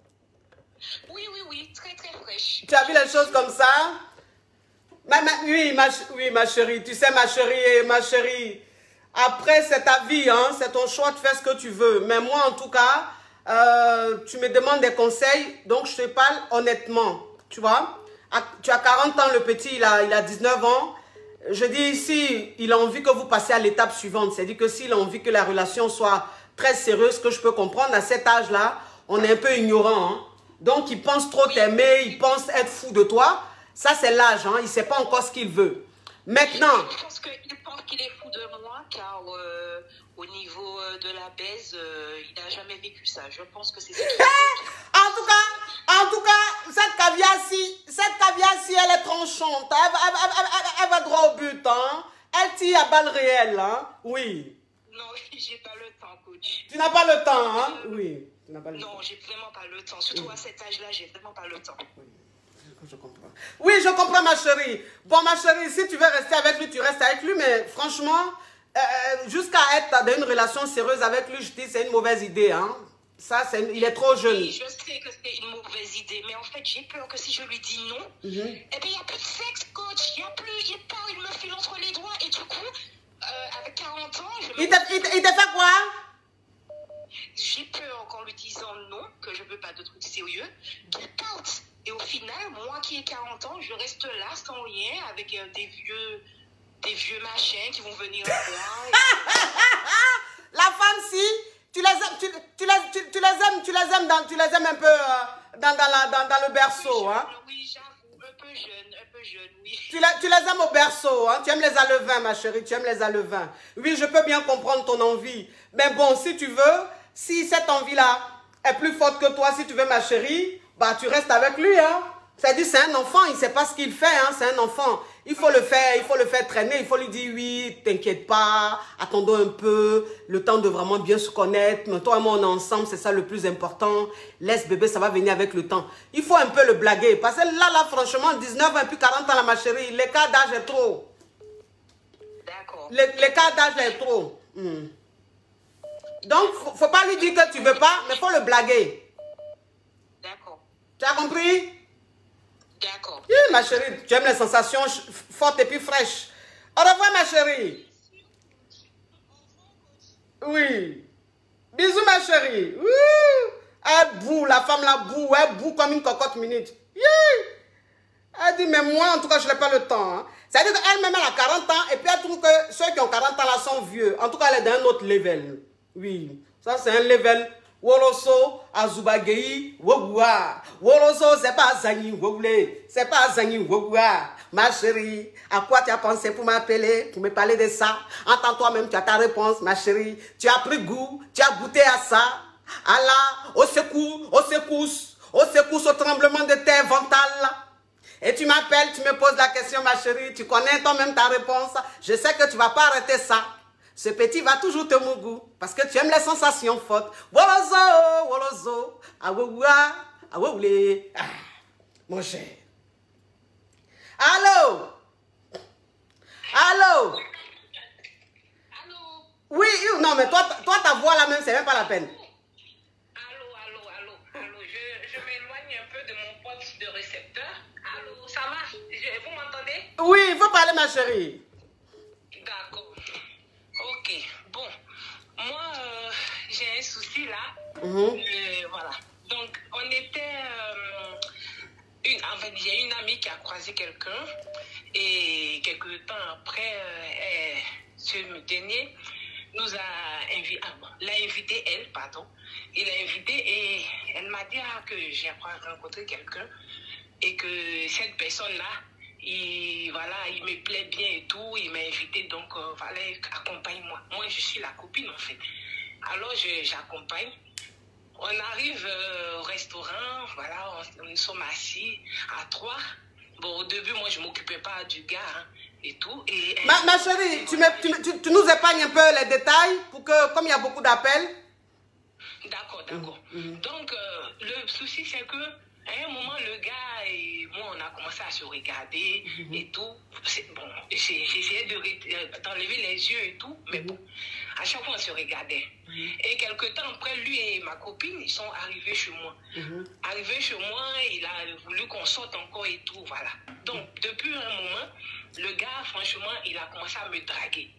Oui, très très fraîche. Tu as vu les choses comme ça? Oui, ma chérie, tu sais ma chérie, après c'est ta vie, hein, c'est ton choix de faire ce que tu veux. Mais moi en tout cas, tu me demandes des conseils, donc je te parle honnêtement, tu vois. Tu as 40 ans, le petit il a 19 ans. Je dis si il a envie que vous passiez à l'étape suivante, c'est-à-dire que s'il a envie que la relation soit très sérieuse, que je peux comprendre, à cet âge-là, on est un peu ignorant, hein. Donc il pense trop t'aimer, il pense être fou de toi. Ça, c'est l'âge, hein? Il ne sait pas encore ce qu'il veut. Maintenant... Je pense qu'il est fou de moi, car au niveau de la baise, il n'a jamais vécu ça. Je pense que c'est ça. En tout cas, cette caviar-ci, elle est tranchante. Elle va droit au but, hein? Elle tire à balles réelles, hein? Oui. Non, j'ai pas le temps, coach. Tu n'as pas le temps, hein? Oui. Non, j'ai vraiment pas le temps. Surtout à cet âge-là, j'ai vraiment pas le temps. Oui. Je comprends. Oui, je comprends, ma chérie. Bon, ma chérie, si tu veux rester avec lui, tu restes avec lui. Mais franchement, jusqu'à être dans une relation sérieuse avec lui, je dis c'est une mauvaise idée. Hein. Ça, il est trop jeune. Oui, je sais que c'est une mauvaise idée. Mais en fait, j'ai peur que si je lui dis non, eh bien, il n'y a plus de sexe, coach. Il me file entre les doigts. Et du coup, avec 40 ans, il t'a fait quoi? J'ai peur qu'en lui disant non, que je ne veux pas de trucs sérieux, qu'il parte. Et au final, moi qui ai 40 ans, je reste là sans rien avec des vieux machins qui vont venir me voir. La femme, si, tu les aimes un peu dans le berceau. Hein? Oui, j'avoue, un peu jeune, oui. Tu les aimes au berceau, hein? Tu aimes les alevins, ma chérie, tu aimes les alevins. Oui, je peux bien comprendre ton envie. Mais bon, si tu veux, si cette envie-là est plus forte que toi, si tu veux, ma chérie, bah tu restes avec lui, hein. C'est-à-dire, c'est un enfant, il ne sait pas ce qu'il fait, hein, c'est un enfant. Il faut le faire traîner, il faut lui dire, oui, t'inquiète pas, attendons un peu, le temps de vraiment bien se connaître, mais toi et moi, on est ensemble, c'est ça le plus important. Laisse bébé, ça va venir avec le temps. Il faut un peu le blaguer, parce que là, franchement, 19 ans et puis 40 ans, là, ma chérie, l'écart d'âge est trop. D'accord. L'écart d'âge est trop. Donc, faut pas lui dire que tu veux pas, mais faut le blaguer. D'accord. Tu as compris? D'accord. Oui, ma chérie, tu aimes les sensations fortes et puis fraîches. Au revoir, ma chérie. Oui. Bisous, ma chérie. Elle boue, la femme la boue. Elle boue comme une cocotte minute. Elle dit, mais moi, en tout cas, je n'ai pas le temps. Hein. C'est-à-dire qu'elle-même, elle a 40 ans et puis elle trouve que ceux qui ont 40 ans là sont vieux. En tout cas, elle est dans un autre level. Oui. Ça, c'est un level. Woloso, Azubagei, Wogua. Woloso, c'est pas Zani, Wogle. C'est pas Zani, Wogua. Ma chérie, à quoi tu as pensé pour m'appeler, pour me parler de ça? Entends toi-même, tu as ta réponse, ma chérie. Tu as pris goût, tu as goûté à ça. Allah, au secours, au tremblement de terre vental. Et tu m'appelles, tu me poses la question, ma chérie. Tu connais toi-même ta réponse. Je sais que tu ne vas pas arrêter ça. Ce petit va toujours te mougou parce que tu aimes les sensations fortes. Wolozo, wolozo, awoua, awoulé. Ah, mon cher. Allô? Allô? Allô? Oui, non, mais toi ta voix là même, c'est même pas la peine. Allô. Je m'éloigne un peu de mon poste de récepteur. Allô, ça va? Vous m'entendez? Oui, il faut parler, ma chérie. D'accord. Ok, bon, moi j'ai un souci là, voilà, donc on était, j'ai une amie qui a croisé quelqu'un et quelques temps après, ce dernier nous a invité, l'a invité elle, pardon. Il l'a invité et elle m'a dit que j'ai rencontré quelqu'un et que cette personne-là, il me plaît bien et tout, il m'a invité, donc voilà, accompagne-moi. Moi, je suis la copine en fait. Alors, j'accompagne. On arrive au restaurant, voilà, nous sommes assis à 3. Bon, au début, moi, je ne m'occupais pas du gars hein, et tout. Et ma chérie, tu nous épargnes un peu les détails pour que, comme il y a beaucoup d'appels. D'accord, d'accord. Donc, le souci, c'est que à un moment, le gars et moi, on a commencé à se regarder et tout. Bon, j'ai essayé d'enlever les yeux et tout, mais bon, à chaque fois, on se regardait. Et quelque temps après, lui et ma copine, ils sont arrivés chez moi. Arrivés chez moi, il a voulu qu'on sorte encore et tout, voilà. Donc, depuis un moment, le gars, franchement, il a commencé à me draguer.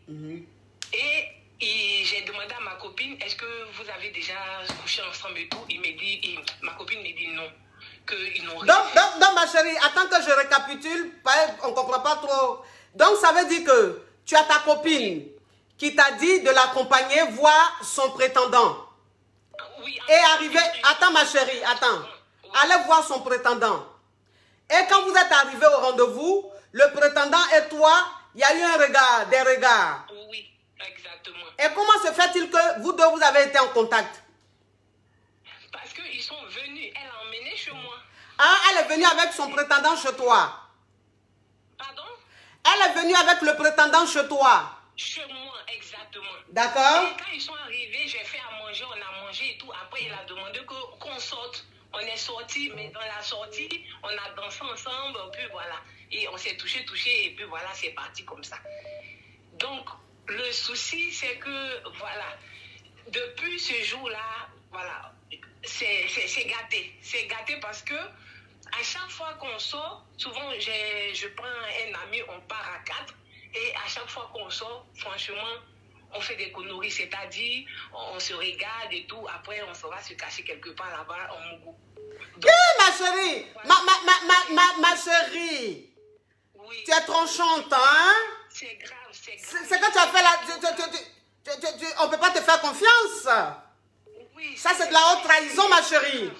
Et j'ai demandé à ma copine, est-ce que vous avez déjà couché ensemble et tout? Ma copine me dit non. Donc, ma chérie, attends que je récapitule, on ne comprend pas trop. Donc, ça veut dire que tu as ta copine qui t'a dit de l'accompagner voir son prétendant. Oui. Et arriver... Attends, ma chérie, attends. Allez voir son prétendant. Et quand vous êtes arrivé au rendez-vous, le prétendant et toi, il y a eu des regards. Oui, exactement. Et comment se fait-il que vous deux, vous avez été en contact? Parce qu'ils sont venus, elle a emmené chez moi. Ah, elle est venue avec son prétendant chez toi. Pardon? Elle est venue avec le prétendant chez toi. Chez moi, exactement. D'accord. Et quand ils sont arrivés, j'ai fait à manger, on a mangé et tout. Après, il a demandé qu'on sorte. On est sortis, mais dans la sortie, on a dansé ensemble, puis voilà. Et on s'est touché, et puis voilà, c'est parti comme ça. Donc, le souci, c'est que, voilà, depuis ce jour-là, voilà, c'est gâté. C'est gâté parce que à chaque fois qu'on sort, souvent je prends un ami, on part à 4 et à chaque fois qu'on sort, franchement, on fait des conneries, c'est-à-dire on se regarde et tout, après on va se cacher quelque part là-bas en Mougou. Ma chérie, voilà. ma chérie, oui. Tu es tranchante, hein? C'est grave, c'est grave. C'est que tu as fait là, on ne peut pas te faire confiance. Oui, ça, c'est de la haute trahison, ma chérie.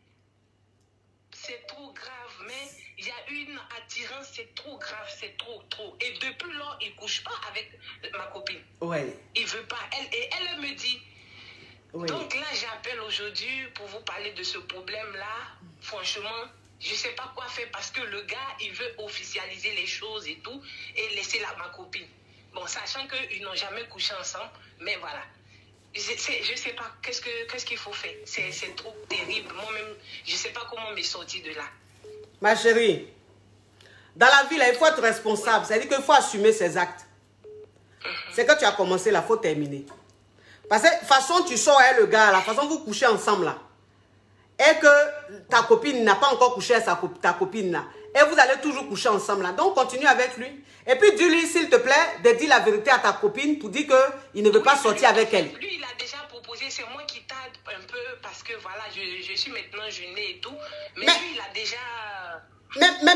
C'est trop grave, mais il y a une attirance, c'est trop grave, c'est trop. Et depuis lors, il ne couche pas avec ma copine. Oui. Il ne veut pas. Elle me dit. Oui. Donc là, j'appelle aujourd'hui pour vous parler de ce problème-là. Franchement, je ne sais pas quoi faire parce que le gars, il veut officialiser les choses et tout et laisser là ma copine. Bon, sachant qu'ils n'ont jamais couché ensemble, mais voilà. Je ne sais pas qu'est-ce qu'il faut faire. C'est trop terrible. Moi-même, je ne sais pas comment me sortir de là. Ma chérie, dans la vie, là, il faut être responsable. C'est-à-dire qu'il faut assumer ses actes. C'est que tu as commencé, là, il faut terminer. Parce que de toute façon, tu sors avec le gars, la façon vous couchez ensemble, là, et que ta copine n'a pas encore couché avec ta copine, là, et vous allez toujours coucher ensemble, là. Donc, continue avec lui. Et puis, dis-lui, s'il te plaît, de dire la vérité à ta copine pour dire qu'il ne veut pas sortir avec elle. Lui, il a déjà proposé, c'est moi qui tarde un peu parce que, voilà, je suis maintenant jeûnée et tout. Mais lui, il a déjà... Mais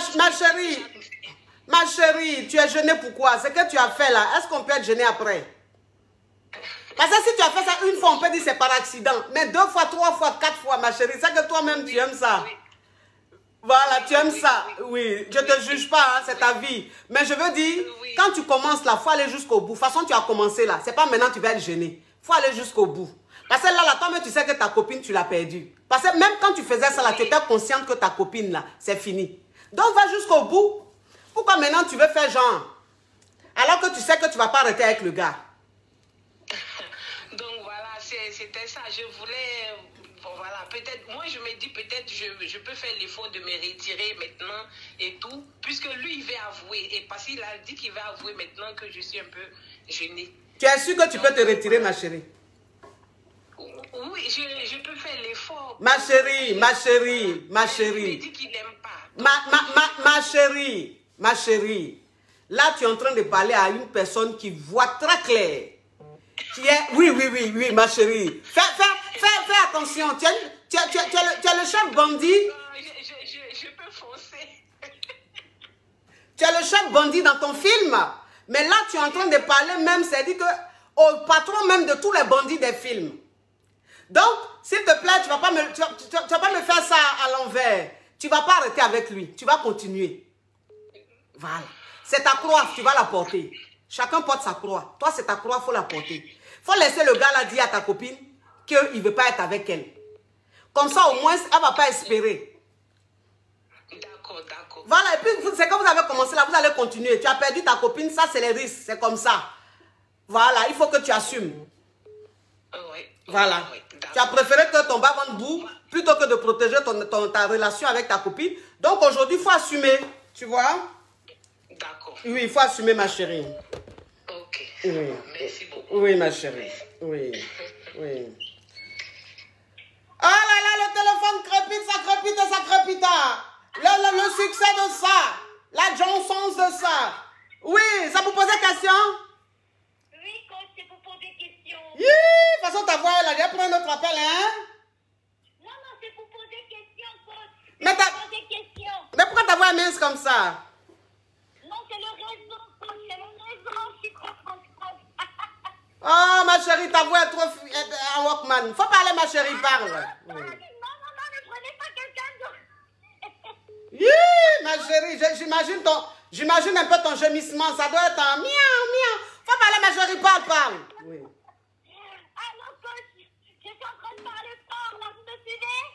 ma chérie, tu es jeûnée pourquoi? Ce que tu as fait là, est-ce qu'on peut être jeûné après? Parce que si tu as fait ça une fois, on peut dire c'est par accident. Mais 2 fois, 3 fois, 4 fois, ma chérie, c'est que toi-même, tu aimes ça. Oui. Voilà, tu aimes ça. Oui, je ne te juge pas, hein, c'est ta vie. Mais je veux dire, quand tu commences là, il faut aller jusqu'au bout. De toute façon, tu as commencé là. Ce n'est pas maintenant que tu vas être gêné. Il faut aller jusqu'au bout. Parce que là, toi-même, tu sais que ta copine, tu l'as perdue. Parce que même quand tu faisais ça là, tu étais consciente que ta copine là, c'est fini. Donc, va jusqu'au bout. Pourquoi maintenant tu veux faire genre? Alors que tu sais que tu ne vas pas arrêter avec le gars. Donc voilà, c'était ça. Je voulais... Bon, voilà, peut-être, moi je me dis peut-être je peux faire l'effort de me retirer maintenant et tout, puisque lui il va avouer, et parce qu'il a dit qu'il va avouer maintenant que je suis un peu gênée. Tu es sûre que tu peux te retirer, ma chérie? Oui, je peux faire l'effort. Ma chérie. Il dit qu'il n'aime pas. Ma chérie, là tu es en train de parler à une personne qui voit très clair. Qui est... Oui, ma chérie. Fais attention. Tu es le chef bandit. Je peux foncer. Tu es le chef bandit dans ton film. Mais là, tu es en train de parler même. C'est-à-dire que au patron même de tous les bandits des films. Donc, s'il te plaît, tu ne vas pas me faire ça à l'envers. Tu ne vas pas arrêter avec lui. Tu vas continuer. Voilà. C'est ta croix, tu vas la porter. Chacun porte sa croix. Toi, c'est ta croix, il faut la porter. Il faut laisser le gars là dire à ta copine qu'il ne veut pas être avec elle. Comme ça, au moins, elle ne va pas espérer. D'accord, d'accord. Voilà, et puis, c'est quand vous avez commencé là, vous allez continuer. Tu as perdu ta copine, ça, c'est les risques. C'est comme ça. Voilà, il faut que tu assumes. Oui. Voilà. Oui, tu as préféré que ton bas ventre boue plutôt que de protéger ta relation avec ta copine. Donc, aujourd'hui, il faut assumer. Tu vois? D'accord. Oui, il faut assumer, ma chérie. Ok. Oui. Merci beaucoup. Oui, ma chérie. Oui. Oui. Oh là là, le téléphone crépite, ça crépite et ça crépite. Le succès de ça. La Johnson de ça. Oui, ça vous posait question? Oui, coach, c'est pour poser question. De toute façon, ta voix, elle a déjà pris notre appel, hein? Non, c'est pour poser question, coach. Mais, mais pourquoi ta voix est mince comme ça? Non, c'est le réseau, coach. C'est le réseau. Je suis trop. Oh, ma chérie, ta voix est trop en Walkman. Faut parler, ma chérie, parle. Oui. Non, ne prenez pas quelqu'un d'autre. Ma chérie, j'imagine un peu ton gémissement. Ça doit être un miaou, miaou. Faut parler, ma chérie, parle. Oui. Alors, coach, je suis en train de parler fort, là, vous me suivez?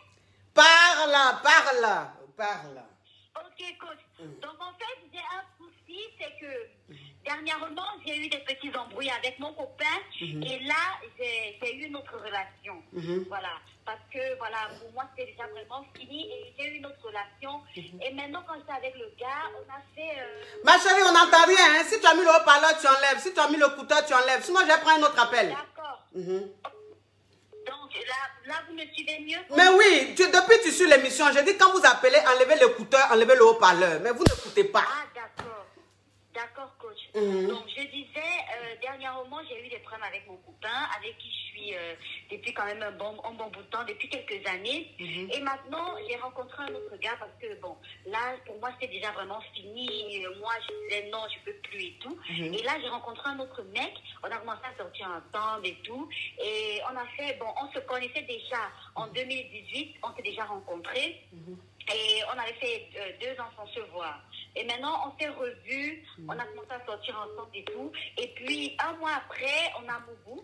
Parle. Ok, coach. Donc, en fait, j'ai un souci, c'est que dernièrement, j'ai eu des petits embrouilles avec mon copain et là, j'ai eu une autre relation. Voilà. Parce que, voilà, pour moi, c'était déjà vraiment fini et j'ai eu une autre relation. Et maintenant, quand j'étais avec le gars, on a fait... Ma chérie, on n'entend rien. Hein? Si tu as mis le haut-parleur, tu enlèves. Si tu as mis le couteau, tu enlèves. Sinon, je vais prendre un autre appel. D'accord. Donc, là, vous me suivez mieux? Mais oui, depuis que tu suis l'émission, j'ai dit quand vous appelez, enlevez le couteau, enlevez le haut-parleur. Mais vous n'écoutez pas. Ah, d'accord. D'accord, coach. Donc, je disais, dernièrement, j'ai eu des problèmes avec mon copain, avec qui je suis depuis quand même un bon bout de temps, depuis quelques années. Et maintenant, j'ai rencontré un autre gars parce que, bon, là, pour moi, c'était déjà vraiment fini. Moi, je disais non, je peux plus et tout. Et là, j'ai rencontré un autre mec. On a commencé à sortir ensemble et tout. Et on a fait, bon, on se connaissait déjà en 2018. On s'est déjà rencontrés. Et on avait fait 2 ans sans se voir. Et maintenant, on s'est revus, on a commencé à sortir ensemble et tout. Et puis, un mois après, on a Moubou.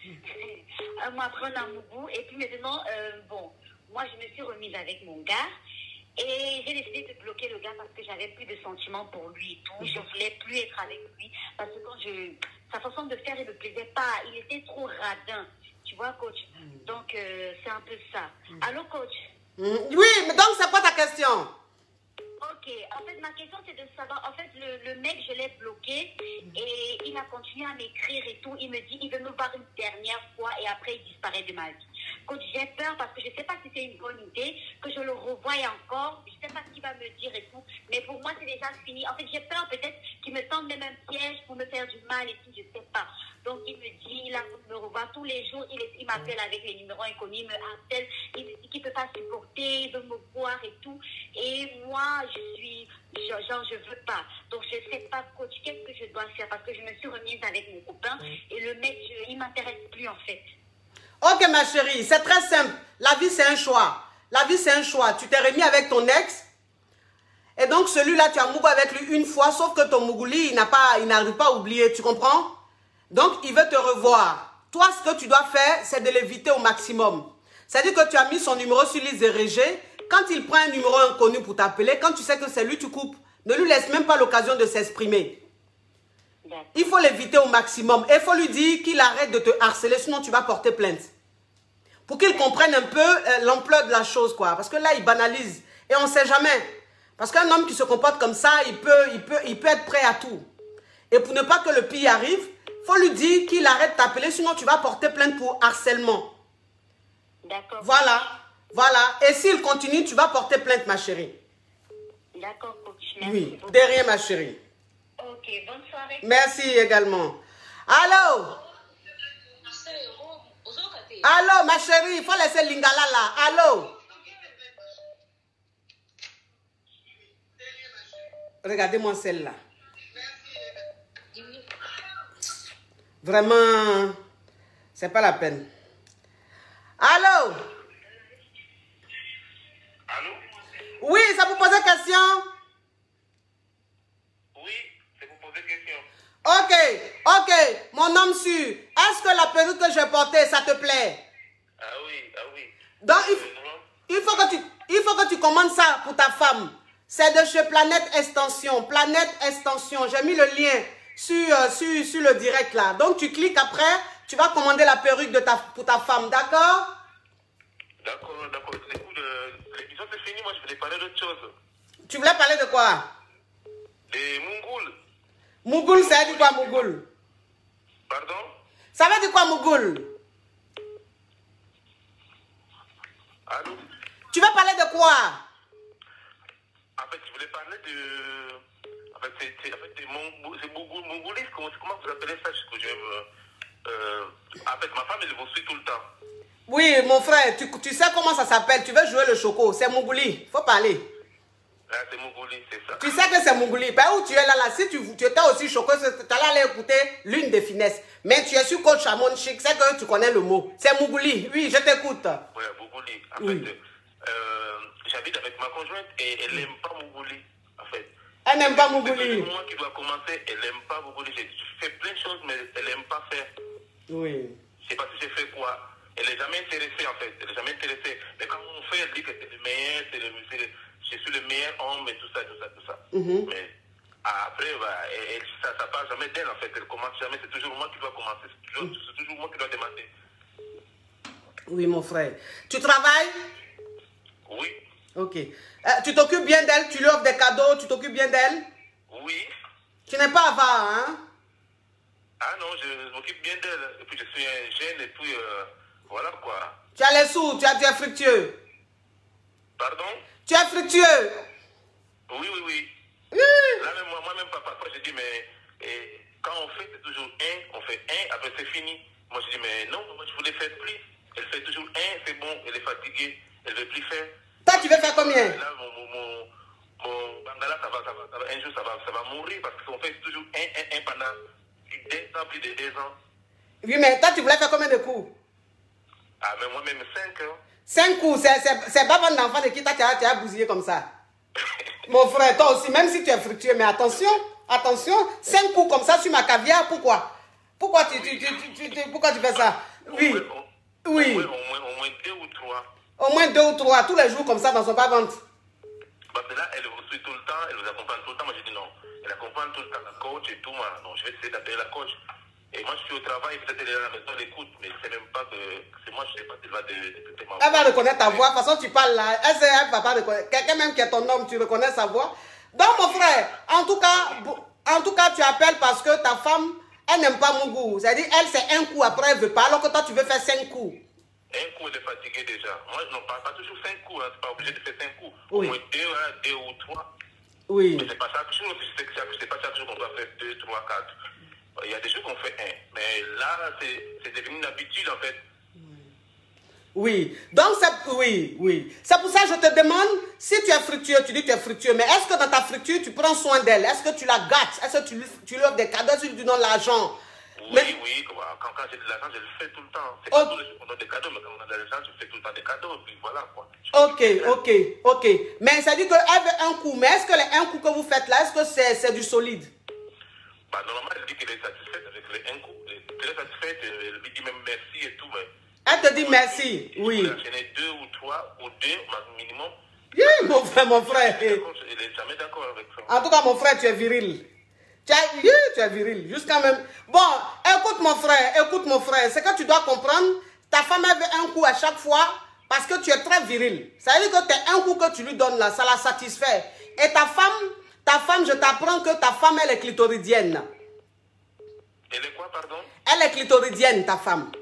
Et puis maintenant, bon, moi, je me suis remise avec mon gars. Et j'ai décidé de bloquer le gars parce que j'avais plus de sentiments pour lui et tout. Je voulais plus être avec lui. Parce que sa façon de faire, il ne me plaisait pas. Il était trop radin. Tu vois, coach? Donc, c'est un peu ça. Allô, coach? Oui, mais donc c'est quoi ta question? Ok, en fait, ma question c'est de savoir, en fait, le mec, je l'ai bloqué et il a continué à m'écrire et tout. Il me dit, il veut me voir une dernière fois et après il disparaît de ma vie. Coach, j'ai peur parce que je ne sais pas si c'est une bonne idée, que je le revoie encore. Je ne sais pas ce qu'il va me dire et tout. Mais pour moi, c'est déjà fini. En fait, j'ai peur peut-être qu'il me tende même un piège pour me faire du mal et tout, je ne sais pas. Donc, il me dit, il me revoit tous les jours. Il m'appelle avec les numéros inconnus, il me harcèle. Il me dit qu'il ne peut pas supporter, il veut me voir et tout. Et moi, je suis, genre, je ne veux pas. Donc, je ne sais pas, coach, qu'est-ce que je dois faire? Parce que je me suis remise avec mon copain et le mec, il ne m'intéresse plus en fait. Ok, ma chérie, c'est très simple. La vie, c'est un choix. La vie, c'est un choix. Tu t'es remis avec ton ex. Et donc, celui-là, tu as mougou avec lui une fois, sauf que ton mougouli, il n'arrive pas à oublier. Tu comprends? Donc, il veut te revoir. Toi, ce que tu dois faire, c'est de l'éviter au maximum. C'est-à-dire que tu as mis son numéro sur liste érigée. Quand il prend un numéro inconnu pour t'appeler, quand tu sais que c'est lui, tu coupes. Ne lui laisse même pas l'occasion de s'exprimer. Il faut l'éviter au maximum. Et il faut lui dire qu'il arrête de te harceler, sinon tu vas porter plainte. Pour qu'il comprenne un peu l'ampleur de la chose, quoi. Parce que là, il banalise. Et on ne sait jamais. Parce qu'un homme qui se comporte comme ça, il peut être prêt à tout. Et pour ne pas que le pire arrive, il faut lui dire qu'il arrête de t'appeler, sinon tu vas porter plainte pour harcèlement. D'accord. Voilà. Voilà. Et s'il continue, tu vas porter plainte, ma chérie. D'accord, coach. Merci. Oui, de rien, ma chérie. Ok, bonne soirée. Merci également. Allô? Allô, ma chérie, il faut laisser Lingala là. Allô? Regardez-moi celle-là. Vraiment, c'est pas la peine. Allô? Allô? Oui, ça vous posait question? Oui, c'est pour poser question. Ok, mon homme sûr. Est-ce que la perruque que j'ai portée, ça te plaît? Ah oui. Donc, il faut que tu commandes ça pour ta femme. C'est de chez Planète Extension. Planète Extension. J'ai mis le lien sur le direct là. Donc, tu cliques après, tu vas commander la perruque pour ta femme. D'accord? D'accord. Écoute, l'émission c'est fini. Moi, je voulais parler d'autre chose. Tu voulais parler de quoi? Les Mongouls. Mougoul, ça veut dire quoi, Mougoul? Pardon? Ça veut dire quoi, Mougoul? Allô? Tu veux parler de quoi? En fait, je voulais parler de... En fait, c'est mongoliste. Comment vous appelez ça? En fait, ma femme, elle vous suit tout le temps. Oui, mon frère, tu sais comment ça s'appelle? Tu veux jouer le choco, c'est Mougouli. Faut parler. Ah, c'est mongoliste, c'est ça. Tu sais que c'est Mougouli. Ben, où tu es là, si tu étais aussi choqué, tu allais aller écouter l'une des finesses. Mais tu es sur Coach Chamon Chic, c'est que tu connais le mot. C'est Mougouli. Oui, je t'écoute. Oui, Mougouli. En Oui. fait, j'habite avec ma conjointe et elle n'aime pas Mougouli. En fait. Elle n'aime pas C'est Mougouli. le moment qui doit commencer, elle n'aime pas Mougouli. Je fais plein de choses, mais elle n'aime pas faire. Oui. Je ne sais pas si j'ai fait quoi. Elle n'est jamais intéressée, en fait. Elle n'est jamais intéressée. Mais quand on fait, elle dit que c'est le meilleur, je suis le meilleur homme et tout ça. Mais après, bah, ça ne part jamais d'elle, en fait. Elle commence jamais. C'est toujours moi qui dois commencer. C'est toujours moi qui dois demander. Oui, mon frère. Tu travailles? Oui. Ok. Tu t'occupes bien d'elle? Tu lui offres des cadeaux? Tu t'occupes bien d'elle? Oui. Tu n'es pas avare, hein? Ah non, je m'occupe bien d'elle. Et puis je suis un jeune et puis voilà quoi. Tu as les sous, tu es fructueux. Pardon? Tu es fructueux. Oui. Là même moi-même parfois je dis mais quand on fait c'est toujours on fait après c'est fini. Moi je dis mais non, moi je voulais faire plus. Elle fait toujours c'est bon, elle est fatiguée, elle veut plus faire. Toi tu veux faire combien? Là mon bangala ça va un jour ça va mourir parce qu'on fait toujours pendant 2 ans, plus de 2 ans. Oui, mais toi tu voulais faire combien de coups? Ah mais moi-même 5 ans. 5 coups, c'est pas bon d'enfant de qui tu as bousillé comme ça. Mon frère, toi aussi, même si tu es fructueux, mais attention, 5 coups comme ça sur ma caviar, pourquoi? Pourquoi tu fais ça? Oui. Au moins 2 ou 3. Au moins 2 ou 3, tous les jours comme ça dans son bas-ventre. Parce que là, elle vous suit tout le temps, elle vous accompagne tout le temps. Moi, j'ai dit non. Elle accompagne tout le temps la coach et tout. Moi, non, je vais essayer d'appeler la coach. Et moi, je suis au travail, peut-être elle est à la maison, elle écoute, mais c'est même pas que c'est moi, je sais pas si elle va détecter ma voix. Elle va reconnaître ta voix, de toute façon, tu parles là. Elle va pas reconnaître. Quelqu'un même qui est ton homme, tu reconnais sa voix. Donc, mon frère, en tout cas, tu appelles parce que ta femme, elle n'aime pas mon goût. C'est-à-dire, elle, c'est un coup, après, elle veut pas, alors que toi, tu veux faire 5 coups. Un coup, elle est fatiguée déjà. Moi, non, pas toujours 5 coups, hein. C'est pas obligé de faire 5 coups. Oui. Au moins 2 ou 3. Oui. Mais c'est pas chaque jour, c'est pas chaque jour qu'on doit faire 2, 3, 4. Il y a des jours qu'on fait 1. Mais là, c'est devenu une habitude, en fait. Oui. Donc, oui. C'est pour ça que je te demande, si tu es fructueux, tu dis que tu es fructueux, mais est-ce que dans ta fructueux, tu prends soin d'elle? Est-ce que tu la gâtes? Est-ce que tu lui offres des cadeaux? Est-ce que tu lui donnes l'argent? Oui. Quand j'ai de l'argent, je le fais tout le temps. C'est pas tous les jours qu'on donne des cadeaux, mais quand on a de l'argent, je fais tout le temps des cadeaux. Et puis voilà, quoi. Ok. Mais ça dit qu'elle veut un coup. Mais est-ce que les un coup que vous faites là, est-ce que c'est du solide? Bah, normalement, elle dit qu'elle est satisfaite avec les un coup. Elle est satisfaite, elle lui dit même merci et tout. Mais Elle te dit merci, oui. Elle a enchaîné 2 ou 3 ou 2 minimum. Oui, mon frère. Elle n'est jamais d'accord avec ça. En tout cas, mon frère, tu es viril. Tu es viril. Jusqu'à même. Bon, écoute mon frère. C'est que tu dois comprendre, ta femme elle veut un coup à chaque fois parce que tu es très viril. Ça veut dire que un coup que tu lui donnes là, ça la satisfait. Et ta femme, je t'apprends que ta femme, elle est clitoridienne. Elle est quoi, pardon? Elle est clitoridienne, ta femme.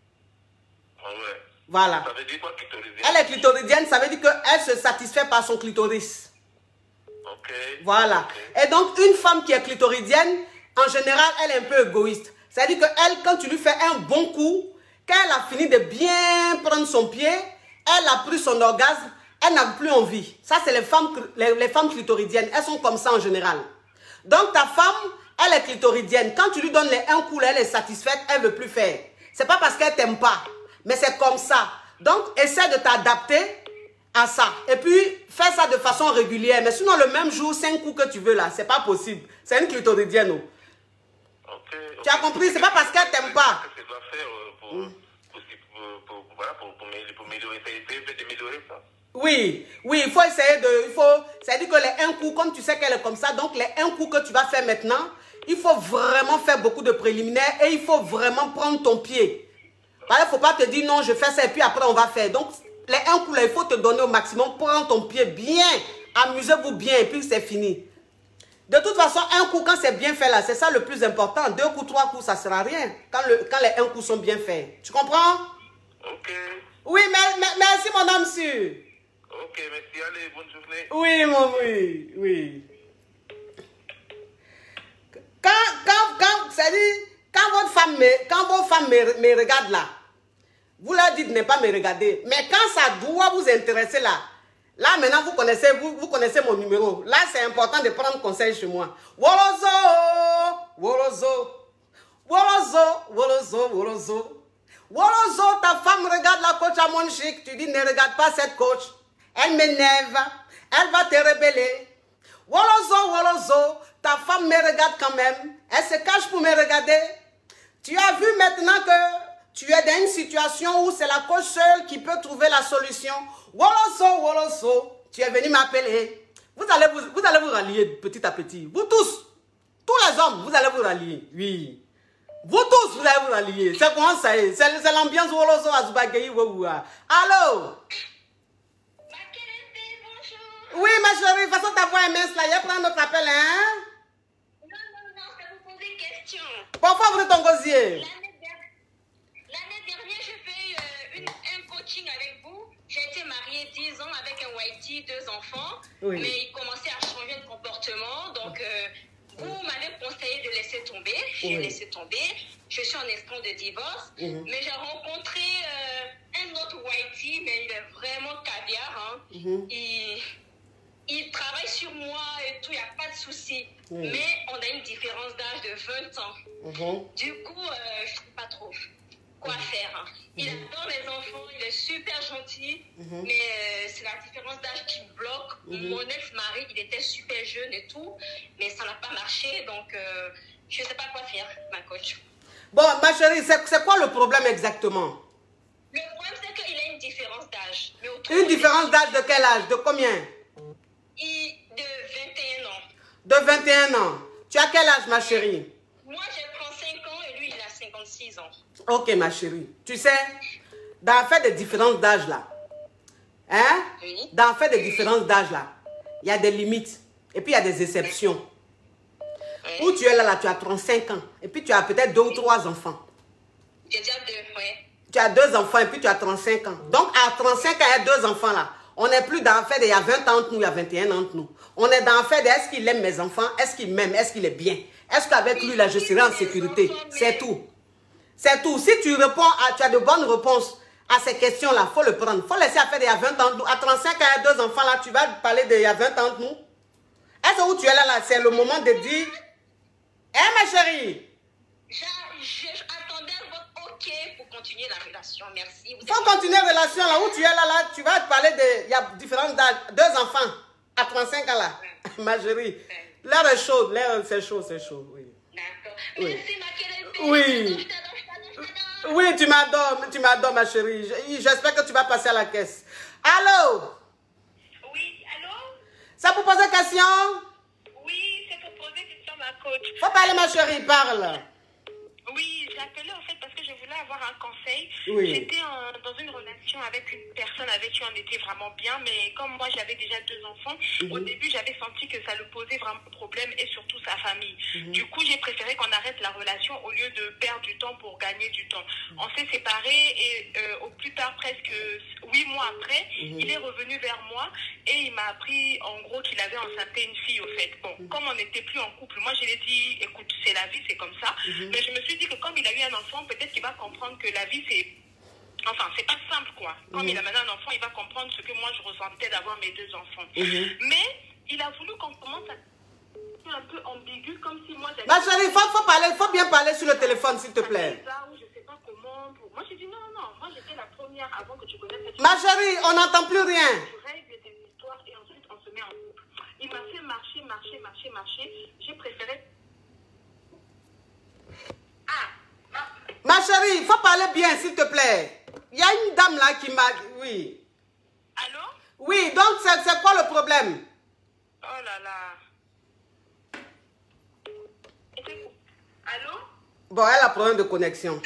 Ah ouais. Voilà. Ça veut dire quoi, clitoridienne? Elle est clitoridienne, ça veut dire qu'elle se satisfait par son clitoris. Ok. Voilà. Okay. Et donc, une femme qui est clitoridienne, en général, elle est un peu égoïste. C'est-à-dire qu'elle, quand tu lui fais un bon coup, quand elle a fini de bien prendre son pied, elle a pris son orgasme, elle n'a plus envie. Ça, c'est les femmes clitoridiennes. Elles sont comme ça en général. Donc, ta femme, elle est clitoridienne. Quand tu lui donnes les un coup, elle est satisfaite, elle ne veut plus faire. C'est pas parce qu'elle t'aime pas, mais c'est comme ça. Donc, essaie de t'adapter à ça. Et puis, fais ça de façon régulière. Mais sinon, le même jour, 5 coups que tu veux là, c'est pas possible. C'est une clitoridienne. Oh. Ok. Tu as compris? C'est pas parce qu'elle t'aime pas. Qu'est-ce que je dois faire pour m'améliorer? Essayer de m'améliorer ça. Oui, il faut essayer de... C'est-à-dire que les un coup, comme tu sais qu'elle est comme ça, donc les un coup que tu vas faire maintenant, il faut vraiment faire beaucoup de préliminaires et il faut vraiment prendre ton pied. Il ne faut pas te dire non, je fais ça et puis après on va faire. Donc, les un coup là, il faut te donner au maximum, prends ton pied bien, amusez-vous bien et puis c'est fini. De toute façon, un coup, quand c'est bien fait là, c'est ça le plus important. 2 coups, 3 coups, ça ne sert à rien. Quand les un coup sont bien faits. Tu comprends? Ok. Oui, merci mon âme sûre. Ok, merci. Allez, bonne journée. Oui, oui. Quand vos femmes me regardent là, vous leur dites ne pas me regarder. Mais quand ça doit vous intéresser là, maintenant vous connaissez mon numéro. Là, c'est important de prendre conseil chez moi. Wolozo, Wolozo, Wolozo, Wolozo, Wolozo. Wolozo, ta femme regarde la coach à mon chic. Tu dis ne regarde pas cette coach. Elle m'énerve. Elle va te rebeller. Wolozo, Wolozo, ta femme me regarde quand même. Elle se cache pour me regarder. Tu as vu maintenant que tu es dans une situation où c'est la coach seule qui peut trouver la solution. Wolozo, Wolozo, tu es venu m'appeler. Vous allez vous rallier petit à petit. Vous tous les hommes, vous allez vous rallier. Oui. Vous tous, vous allez vous rallier. C'est comment ça est? C'est l'ambiance Wolozo à Zoubagueyi. Allô? Oui, ma chérie, de toute façon, ta voix est mince là. Il y a plein d'autres appels, hein? Non, je vais vous poser une question. Pourquoi ouvrir ton gosier? L'année dernière, j'ai fait un coaching avec vous. J'ai été mariée 10 ans avec un whitey, 2 enfants. Oui. Mais il commençait à changer de comportement. Donc, vous m'avez conseillé de laisser tomber. J'ai laissé tomber. Je suis en instance de divorce. Mais j'ai rencontré un autre whitey, mais il est vraiment caviar. Hein. Il travaille sur moi et tout, il n'y a pas de souci. Mais on a une différence d'âge de 20 ans. Du coup, je ne sais pas trop quoi faire. Hein. Il adore les enfants, il est super gentil, mais c'est la différence d'âge qui me bloque. Mon ex-mari, il était super jeune et tout, mais ça n'a pas marché, donc je ne sais pas quoi faire, ma coach. Bon, ma chérie, c'est quoi le problème exactement? Le problème, c'est qu'il a une différence d'âge. Une différence d'âge de quel âge? De combien? De 21 ans. De 21 ans. Tu as quel âge, ma chérie? Moi, j'ai 35 ans et lui, il a 56 ans. Ok, ma chérie. Tu sais, dans le fait de différence d'âge là, hein? Oui. Dans le fait de différence d'âge là, il y a des limites. Et puis, il y a des exceptions. Où tu es là, tu as 35 ans. Et puis, tu as peut-être 2 ou 3 enfants. J'ai déjà 2, oui. Tu as 2 enfants et puis tu as 35 ans. Donc, à 35 ans, il y a 2 enfants là. On n'est plus dans le fait de il y a 20 ans entre nous, il y a 21 ans entre nous. On est dans le fait de est-ce qu'il aime mes enfants, est-ce qu'il m'aime, est-ce qu'il est bien. Est-ce qu'avec lui, là, je serai en sécurité. C'est tout. C'est tout. Si tu réponds, tu as de bonnes réponses à ces questions-là, il faut le prendre. Il faut laisser faire il y a 20 ans entre nous. À 35 ans, il y a 2 enfants là, tu vas parler de il y a 20 ans entre nous. Est-ce que où tu es là, c'est le moment de dire, ma chérie? J'attendais votre OK pour continuer la relation. Merci. Il faut continuer la relation là où tu es là, tu vas te parler de... Il y a différentes d'âge. 2 enfants à 35 ans là. Ma chérie. L'air est chaud, c'est chaud, oui. D'accord. Oui. Merci, ma chérie. Oui. Oui, tu m'adores, ma chérie. J'espère que tu vas passer à la caisse. Allô? Oui, allô? Ça pour poser question? Oui, c'est pour poser question, ma coach. Faut parler, ma chérie, parle. Oui, j'ai appelé en fait parce que je voulais avoir un conseil. Oui. J'étais dans une relation avec une personne avec qui on était vraiment bien, mais comme moi j'avais déjà 2 enfants, au début j'avais senti que ça lui posait vraiment problème et surtout sa famille. Du coup, j'ai préféré qu'on arrête la relation au lieu de perdre du temps pour gagner du temps. On s'est séparés et au plus tard, presque 8 mois après, il est revenu vers moi et il m'a appris en gros qu'il avait enceinté une fille au fait. Bon, comme on n'était plus en couple, moi je lui ai dit, écoute, c'est la vie, c'est comme ça. Mais je me suis dit que comme il a eu un enfant, peut-être qu'il va comprendre que la vie c'est... Enfin, c'est pas simple quoi. Comme il a maintenant un enfant, il va comprendre ce que moi je ressentais d'avoir mes 2 enfants. Mais il a voulu qu'on commence à... un peu ambiguë, comme si moi j'avais... Ma chérie, il faut bien parler sur le téléphone, s'il te plaît. Je sais pas comment. Moi, j'ai dit non, moi j'étais la première avant que tu connaisses cette... Ma chérie, on n'entend plus rien. Tu règles tes histoires et ensuite on se met en couple. Il m'a fait marcher. J'ai préféré... Ma chérie, il faut parler bien, s'il te plaît. Il y a une dame là qui m'a... Oui. Allô? Oui, donc c'est quoi le problème? Oh là là. Allô? Bon, elle a problème de connexion.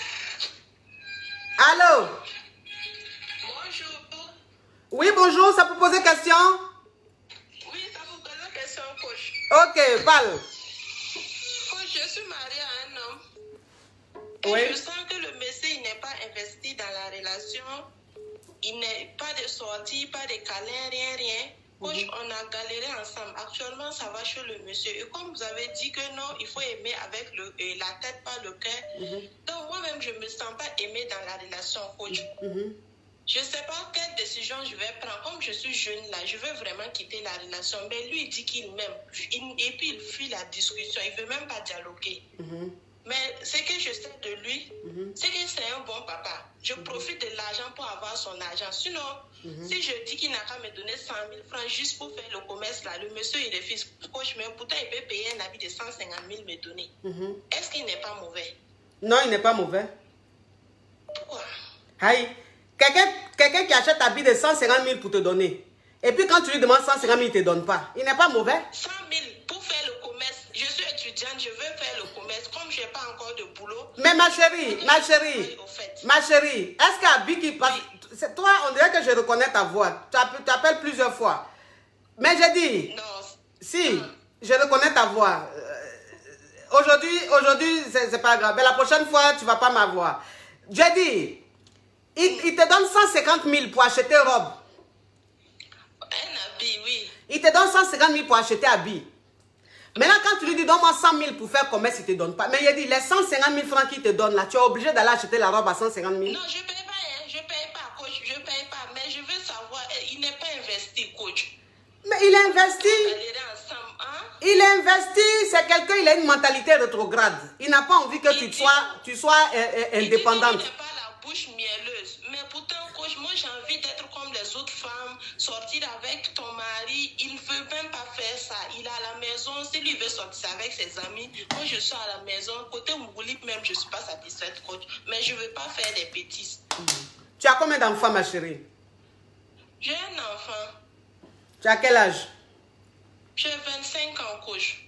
Allô? Bonjour. Oui, bonjour, ça peut poser question? Oui, ça vous pose la question, coach. Ok, parle. Coach, je suis mariée à un homme. Oui. Et je sens que le monsieur, il n'est pas investi dans la relation. Il n'est pas de sortie, pas de câlin, rien. Coach, on a galéré ensemble. Actuellement, ça va chez le monsieur. Et comme vous avez dit que non, il faut aimer avec la tête, pas le cœur. Donc moi-même, je ne me sens pas aimée dans la relation, coach. Je ne sais pas quelle décision je vais prendre. Comme je suis jeune là, je veux vraiment quitter la relation. Mais lui, il dit qu'il m'aime. Et puis, il fuit la discussion. Il ne veut même pas dialoguer. Mais ce que je sais de lui, c'est que c'est un bon papa. Je profite de l'argent pour avoir son argent. Sinon, si je dis qu'il n'a qu'à me donner 100 000 francs juste pour faire le commerce là, le monsieur il refuse. Coach, mais pourtant il peut payer un habit de 150 000 me donner. Est-ce qu'il n'est pas mauvais? Non, il n'est pas mauvais. Pourquoi? Aïe. Quelqu'un qui achète un habit de 150 000 pour te donner. Et puis quand tu lui demandes 150 000, il ne te donne pas. Il n'est pas mauvais. 100 000 pour faire le commerce. Je suis étudiante, je veux faire le commerce. Comme je n'ai pas encore de boulot. Mais ma chérie, est-ce qu'Abi qui passe... Toi, on dirait que je reconnais ta voix. Tu appelles plusieurs fois. Mais j'ai dit... Non. Si, je reconnais ta voix. Aujourd'hui, c'est pas grave. Mais la prochaine fois, tu ne vas pas m'avoir. J'ai dit... Il te donne 150 000 pour acheter robe. Un habit, oui. Il te donne 150 000 pour acheter habit. Maintenant, quand tu lui dis donne-moi 100 000 pour faire commerce, il ne te donne pas. Mais il a dit les 150 000 francs qu'il te donne là, tu es obligé d'aller acheter la robe à 150 000. Non, je ne paye pas, hein. Je ne paye pas, coach. Je ne paye pas. Mais je veux savoir, il n'est pas investi, coach. Mais il est investi. Ensemble, hein? Il est investi. C'est quelqu'un, il a une mentalité rétrograde. Il n'a pas envie que tu sois indépendante. Il n'est pas la bouche mielleuse. Mais pourtant, coach, moi j'ai envie d'être comme les autres femmes, sortir avec ton mari. Il ne veut même pas faire ça. Il est à la maison. Si lui veut sortir avec ses amis, moi je suis à la maison. Côté Mougoulip même, je ne suis pas satisfaite, coach. Mais je ne veux pas faire des bêtises. Tu as combien d'enfants, ma chérie? J'ai un enfant. Tu as quel âge? J'ai 25 ans, coach.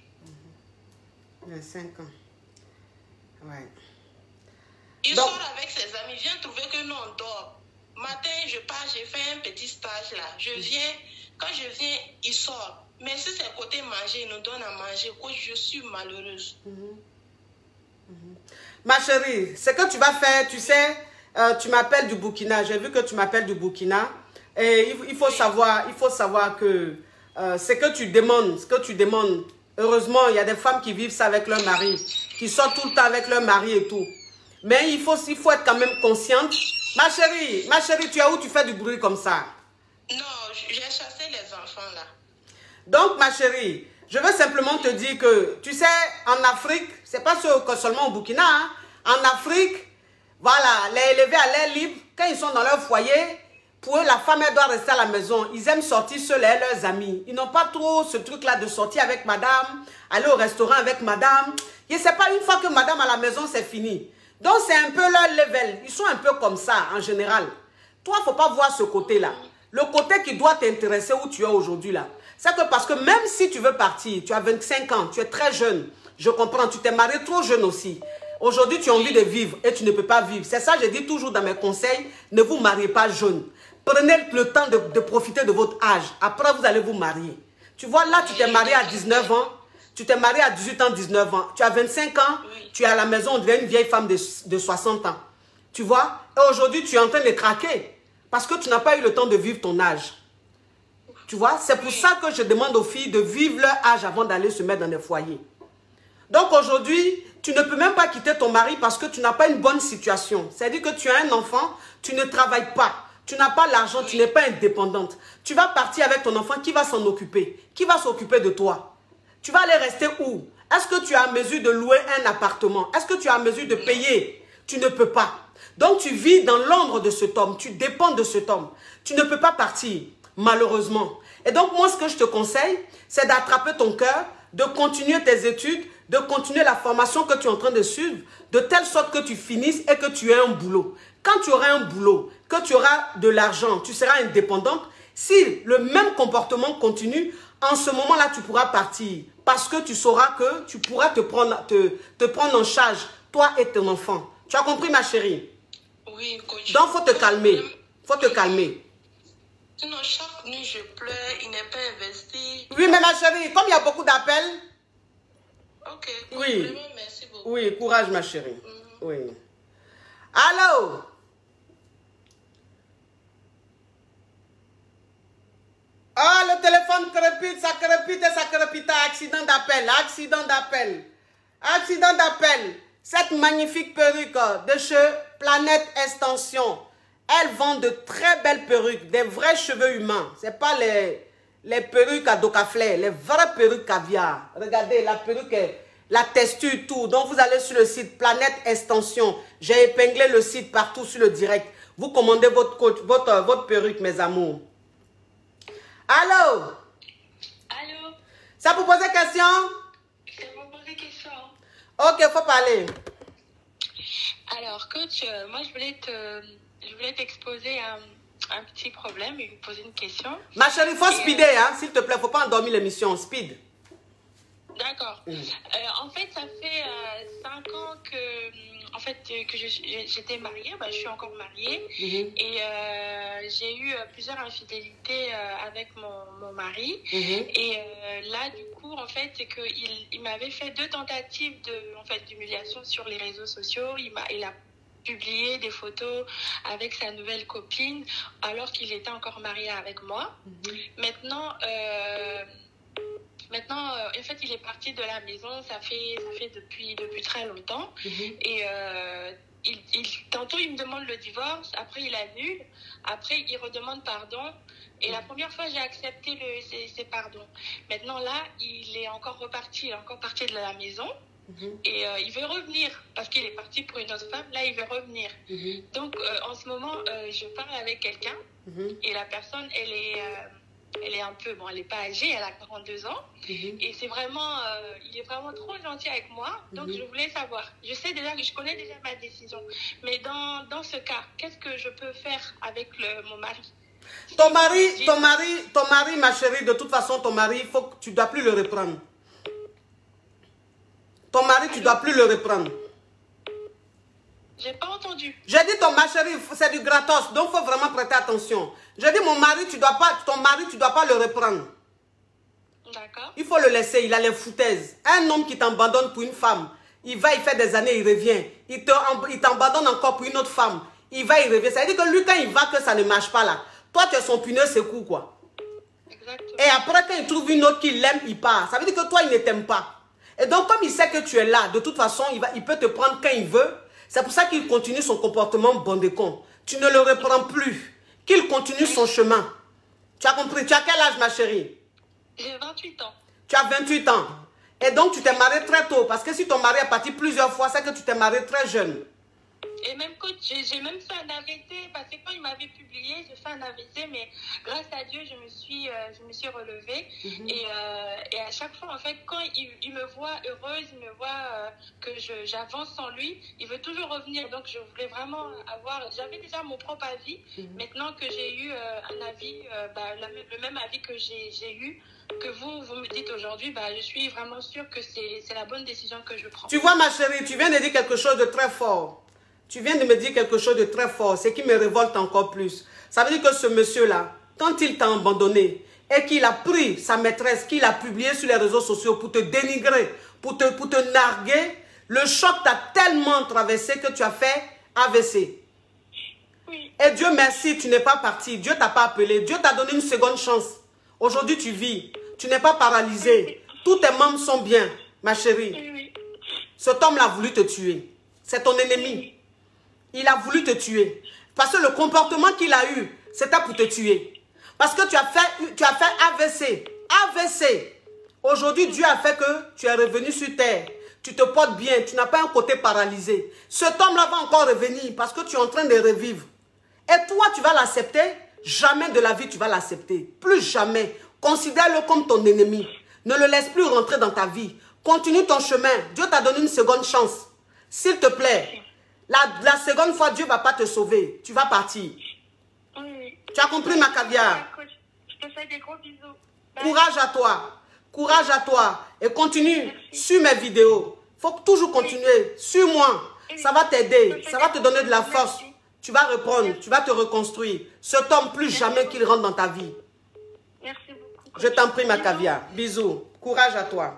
25 ans. Ouais. Il sort avec ses amis. Viens trouver que nous on dort. Matin, je pars, j'ai fait un petit stage là. Je viens, quand je viens, il sort. Mais si c'est côté manger, il nous donne à manger. Coach, je suis malheureuse. Ma chérie, ce que tu vas faire, tu sais, tu m'appelles du Burkina. J'ai vu que tu m'appelles du Burkina. Et il faut savoir que ce que tu demandes, heureusement, il y a des femmes qui vivent ça avec leur mari, qui sortent tout le temps avec leur mari et tout. Mais il faut être quand même consciente. Ma chérie, tu es où tu fais du bruit comme ça? Non, j'ai chassé les enfants là. Donc, ma chérie, je veux simplement te dire que, tu sais, en Afrique, c'est pas seulement au Burkina, hein, en Afrique, voilà, les élevés à l'air libre, quand ils sont dans leur foyer, pour eux, la femme, elle doit rester à la maison. Ils aiment sortir seuls et leurs amis. Ils n'ont pas trop ce truc-là de sortir avec madame, aller au restaurant avec madame. Je ne sais pas, une fois que madame à la maison, c'est fini. Donc, c'est un peu leur level. Ils sont un peu comme ça, en général. Toi, il ne faut pas voir ce côté-là. Le côté qui doit t'intéresser où tu es aujourd'hui, là. C'est que parce que même si tu veux partir, tu as 25 ans, tu es très jeune. Je comprends, tu t'es marié trop jeune aussi. Aujourd'hui, tu as envie de vivre et tu ne peux pas vivre. C'est ça, je dis toujours dans mes conseils, ne vous mariez pas jeune. Prenez le temps de profiter de votre âge. Après, vous allez vous marier. Tu vois, là, tu t'es marié à 19 ans. Tu t'es marié à 18 ans, 19 ans. Tu as 25 ans. Tu es à la maison, on devient une vieille femme de 60 ans. Tu vois? Et aujourd'hui, tu es en train de craquer. Parce que tu n'as pas eu le temps de vivre ton âge. Tu vois? C'est pour ça que je demande aux filles de vivre leur âge avant d'aller se mettre dans des foyers. Donc aujourd'hui, tu ne peux même pas quitter ton mari parce que tu n'as pas une bonne situation. C'est-à-dire que tu as un enfant, tu ne travailles pas. Tu n'as pas l'argent, tu n'es pas indépendante. Tu vas partir avec ton enfant, qui va s'en occuper? Qui va s'occuper de toi? Tu vas aller rester où? Est-ce que tu es en mesure de louer un appartement? Est-ce que tu es en mesure de payer? Tu ne peux pas. Donc tu vis dans l'ombre de cet homme. Tu dépends de cet homme. Tu ne peux pas partir, malheureusement. Et donc moi, ce que je te conseille, c'est d'attraper ton cœur, de continuer tes études, de continuer la formation que tu es en train de suivre, de telle sorte que tu finisses et que tu aies un boulot. Quand tu auras un boulot, que tu auras de l'argent, tu seras indépendante. Si le même comportement continue, en ce moment-là, tu pourras partir. Parce que tu sauras que tu pourras te prendre en charge, toi et ton enfant. Tu as compris, ma chérie? Oui, coach. Donc, il faut te calmer. Il faut te calmer. Sinon, chaque nuit, je pleure, il n'est pas investi. Oui, mais ma chérie, comme il y a beaucoup d'appels... Ok. Oui. Vraiment, merci beaucoup. Oui, courage, ma chérie. Oui. Allô? Ah, le téléphone crépite, ça crépite et ça crépite. Accident d'appel, accident d'appel. Accident d'appel. Cette magnifique perruque de chez Planète Extension. Elle vend de très belles perruques, des vrais cheveux humains. Ce n'est pas les perruques à Docaflé, les vraies perruques caviar. Regardez, la perruque, la texture, tout. Donc, vous allez sur le site Planète Extension. J'ai épinglé le site partout sur le direct. Vous commandez votre perruque, mes amours. Allô? Allô? Ça vous poser question? Ça vous poser question. Ok, faut parler. Alors, coach, moi, je voulais t'exposer un petit problème et vous poser une question. Ma chérie, il faut speeder, hein, s'il te plaît. Il ne faut pas endormir l'émission. Speed. D'accord. En fait, ça fait 5 ans que j'étais mariée. Je suis encore mariée. Et j'ai eu plusieurs infidélités avec mon mari. Et là, du coup, en fait, c'est qu'il m'avait fait 2 tentatives d'humiliation sur les réseaux sociaux. Il a publié des photos avec sa nouvelle copine alors qu'il était encore marié avec moi. Maintenant, en fait, il est parti de la maison, ça fait depuis très longtemps. Et tantôt, il me demande le divorce, après, il annule, après, il redemande pardon. Et la première fois, j'ai accepté ses pardons. Maintenant, là, il est encore parti de la maison. Et il veut revenir, parce qu'il est parti pour une autre femme, là, il veut revenir. Donc, en ce moment, je parle avec quelqu'un, et la personne, elle est un peu, elle n'est pas âgée, elle a 42 ans. Et c'est vraiment, il est vraiment trop gentil avec moi. Donc, je voulais savoir. Je connais déjà ma décision. Mais dans ce cas, qu'est-ce que je peux faire avec mon mari? Ton mari, ma chérie, de toute façon, ton mari, tu ne dois plus le reprendre. Ton mari, tu ne dois plus le reprendre. J'ai pas entendu. J'ai dit ma chérie, c'est du gratos, donc il faut vraiment prêter attention. J'ai dit ton mari, tu ne dois pas le reprendre. D'accord. Il faut le laisser, il a les foutaises. Un homme qui t'abandonne pour une femme, il fait des années, il revient. Il t'abandonne encore pour une autre femme. Il va, il revient. Ça veut dire que lui, quand il va, que ça ne marche pas là. Toi, tu es son pneu secours, quoi. Exactement. Et après, quand il trouve une autre qui l'aime, il part. Ça veut dire que toi, il ne t'aime pas. Et donc, comme il sait que tu es là, de toute façon, il peut te prendre quand il veut. C'est pour ça qu'il continue son comportement bon de con. Tu ne le reprends plus. Qu'il continue son chemin. Tu as compris? Tu as quel âge, ma chérie? J'ai 28 ans. Tu as 28 ans. Et donc, tu t'es marié très tôt. Parce que si ton mari est parti plusieurs fois, c'est que tu t'es marié très jeune. Et même coach, j'ai même fait un AVC, parce que quand il m'avait publié, j'ai fait un AVC, mais grâce à Dieu, je me suis relevée. Et à chaque fois, en fait, quand il me voit heureuse, il me voit que j'avance sans lui, il veut toujours revenir. Donc, je voulais vraiment j'avais déjà mon propre avis. Maintenant que j'ai eu un avis, le même avis que j'ai eu, que vous me dites aujourd'hui, je suis vraiment sûre que c'est la bonne décision que je prends. Tu vois, ma chérie, tu viens de dire quelque chose de très fort. Tu viens de me dire quelque chose de très fort, ce qui me révolte encore plus. Ça veut dire que ce monsieur-là, quand il t'a abandonné et qu'il a pris sa maîtresse, qu'il a publié sur les réseaux sociaux pour te dénigrer, pour te narguer, le choc t'a tellement traversé que tu as fait AVC. Oui. Et Dieu merci, tu n'es pas parti. Dieu t'a pas appelé. Dieu t'a donné une seconde chance. Aujourd'hui, tu vis. Tu n'es pas paralysé. Tous tes membres sont bien, ma chérie. Oui. Cet homme-là a voulu te tuer. C'est ton ennemi. Il a voulu te tuer. Parce que le comportement qu'il a eu, c'était pour te tuer. Parce que tu as fait AVC. AVC. Aujourd'hui, Dieu a fait que tu es revenu sur terre. Tu te portes bien, tu n'as pas un côté paralysé. Cet homme-là va encore revenir parce que tu es en train de revivre. Et toi, tu vas l'accepter? Jamais de la vie, tu vas l'accepter. Plus jamais. Considère-le comme ton ennemi. Ne le laisse plus rentrer dans ta vie. Continue ton chemin. Dieu t'a donné une seconde chance. S'il te plaît, la seconde fois, Dieu ne va pas te sauver. Tu vas partir. Oui. Tu as compris, ma caviar? Je te fais des gros bisous. Bye. Courage à toi. Courage à toi. Et continue. Suis mes vidéos. Il faut toujours continuer. Suis-moi. Ça va t'aider. Ça va te donner de la force. Tu vas reprendre. Tu vas te reconstruire. Cet homme, plus jamais qu'il rentre dans ta vie. Merci beaucoup. Je t'en prie, ma caviar. Bisous. Courage à toi.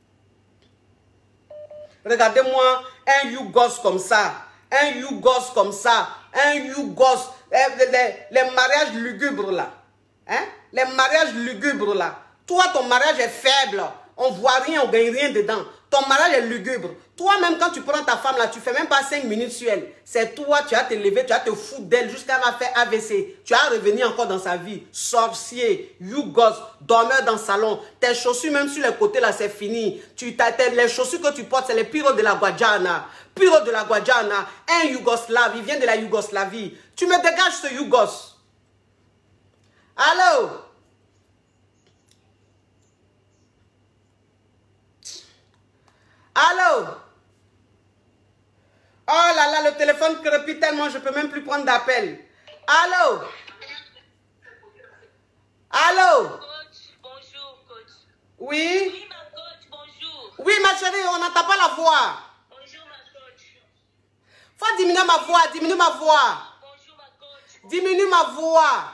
Regardez-moi un Yougos comme ça. Un Yougos comme ça. Un Yougos. Les mariages lugubres là. Hein? Les mariages lugubres là. Toi, ton mariage est faible. On voit rien, on gagne rien dedans. Ton mariage est lugubre. Toi-même, quand tu prends ta femme là, tu fais même pas 5 minutes sur elle. C'est toi, tu vas te lever, tu vas te foutre d'elle jusqu'à va faire AVC. Tu vas revenir encore dans sa vie. Sorcier, Yougos, dormeur dans le salon. Tes chaussures, même sur les côtés là, c'est fini. Les chaussures que tu portes, c'est les pyros de la Guadjana. Pyros de la Guadjana. Un Yougoslave, il vient de la Yougoslavie. Tu me dégages ce Yougos. Allô? Allô? Oh là là, le téléphone crépite tellement, je ne peux même plus prendre d'appel. Allô? Allô? Coach, bonjour, coach. Oui? Oui, ma coach, bonjour. Oui, ma chérie, on n'entend pas la voix. Bonjour, ma coach. Faut diminuer ma voix, diminue ma voix. Bonjour, ma coach. Diminue ma voix.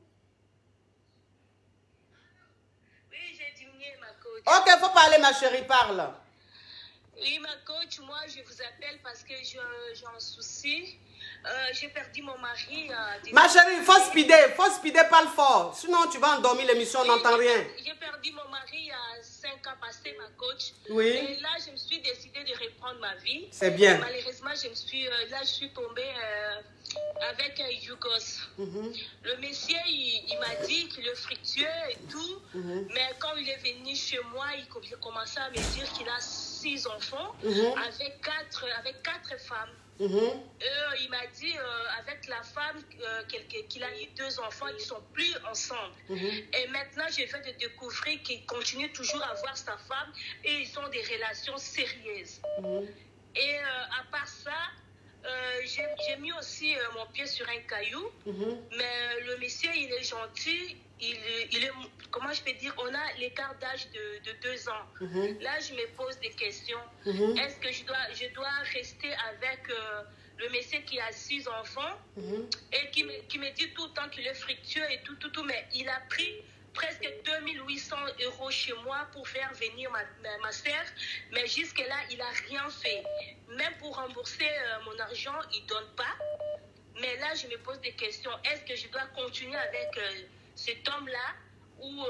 Oui, j'ai diminué, ma coach. Ok, faut parler, ma chérie, parle. Oui, ma coach, moi, je vous appelle parce que j'ai un souci. J'ai perdu mon mari. Ma chérie, il faut speeder, parle fort. Sinon, tu vas endormir l'émission, on n'entend rien. J'ai perdu mon mari il y a 5 ans passés, ma coach. Oui. Et là, je me suis décidée de reprendre ma vie. C'est bien. Et malheureusement, je suis tombée avec un Yougos. Le monsieur, il m'a dit qu'il est fructueux et tout. Mais quand il est venu chez moi, il commençait à me dire qu'il a 6 enfants avec 4 femmes. Il m'a dit avec la femme qu'il a eu 2 enfants, ils sont plus ensemble. Et maintenant, je viens de découvrir qu'il continue toujours à voir sa femme et ils ont des relations sérieuses. Et à part ça, j'ai mis aussi mon pied sur un caillou. Mais le monsieur, il est gentil. Il est, comment je peux dire, on a l'écart d'âge de 2 ans. Là, je me pose des questions. Est-ce que je dois rester avec le monsieur qui a 6 enfants et qui me dit tout le temps qu'il est fructueux et tout, mais il a pris presque 2800 € chez moi pour faire venir ma soeur, mais jusque-là, il n'a rien fait. Même pour rembourser mon argent, il ne donne pas. Mais là, je me pose des questions. Est-ce que je dois continuer avec cet homme-là ou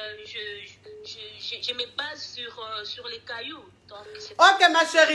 je me base sur les cailloux? Donc, ok,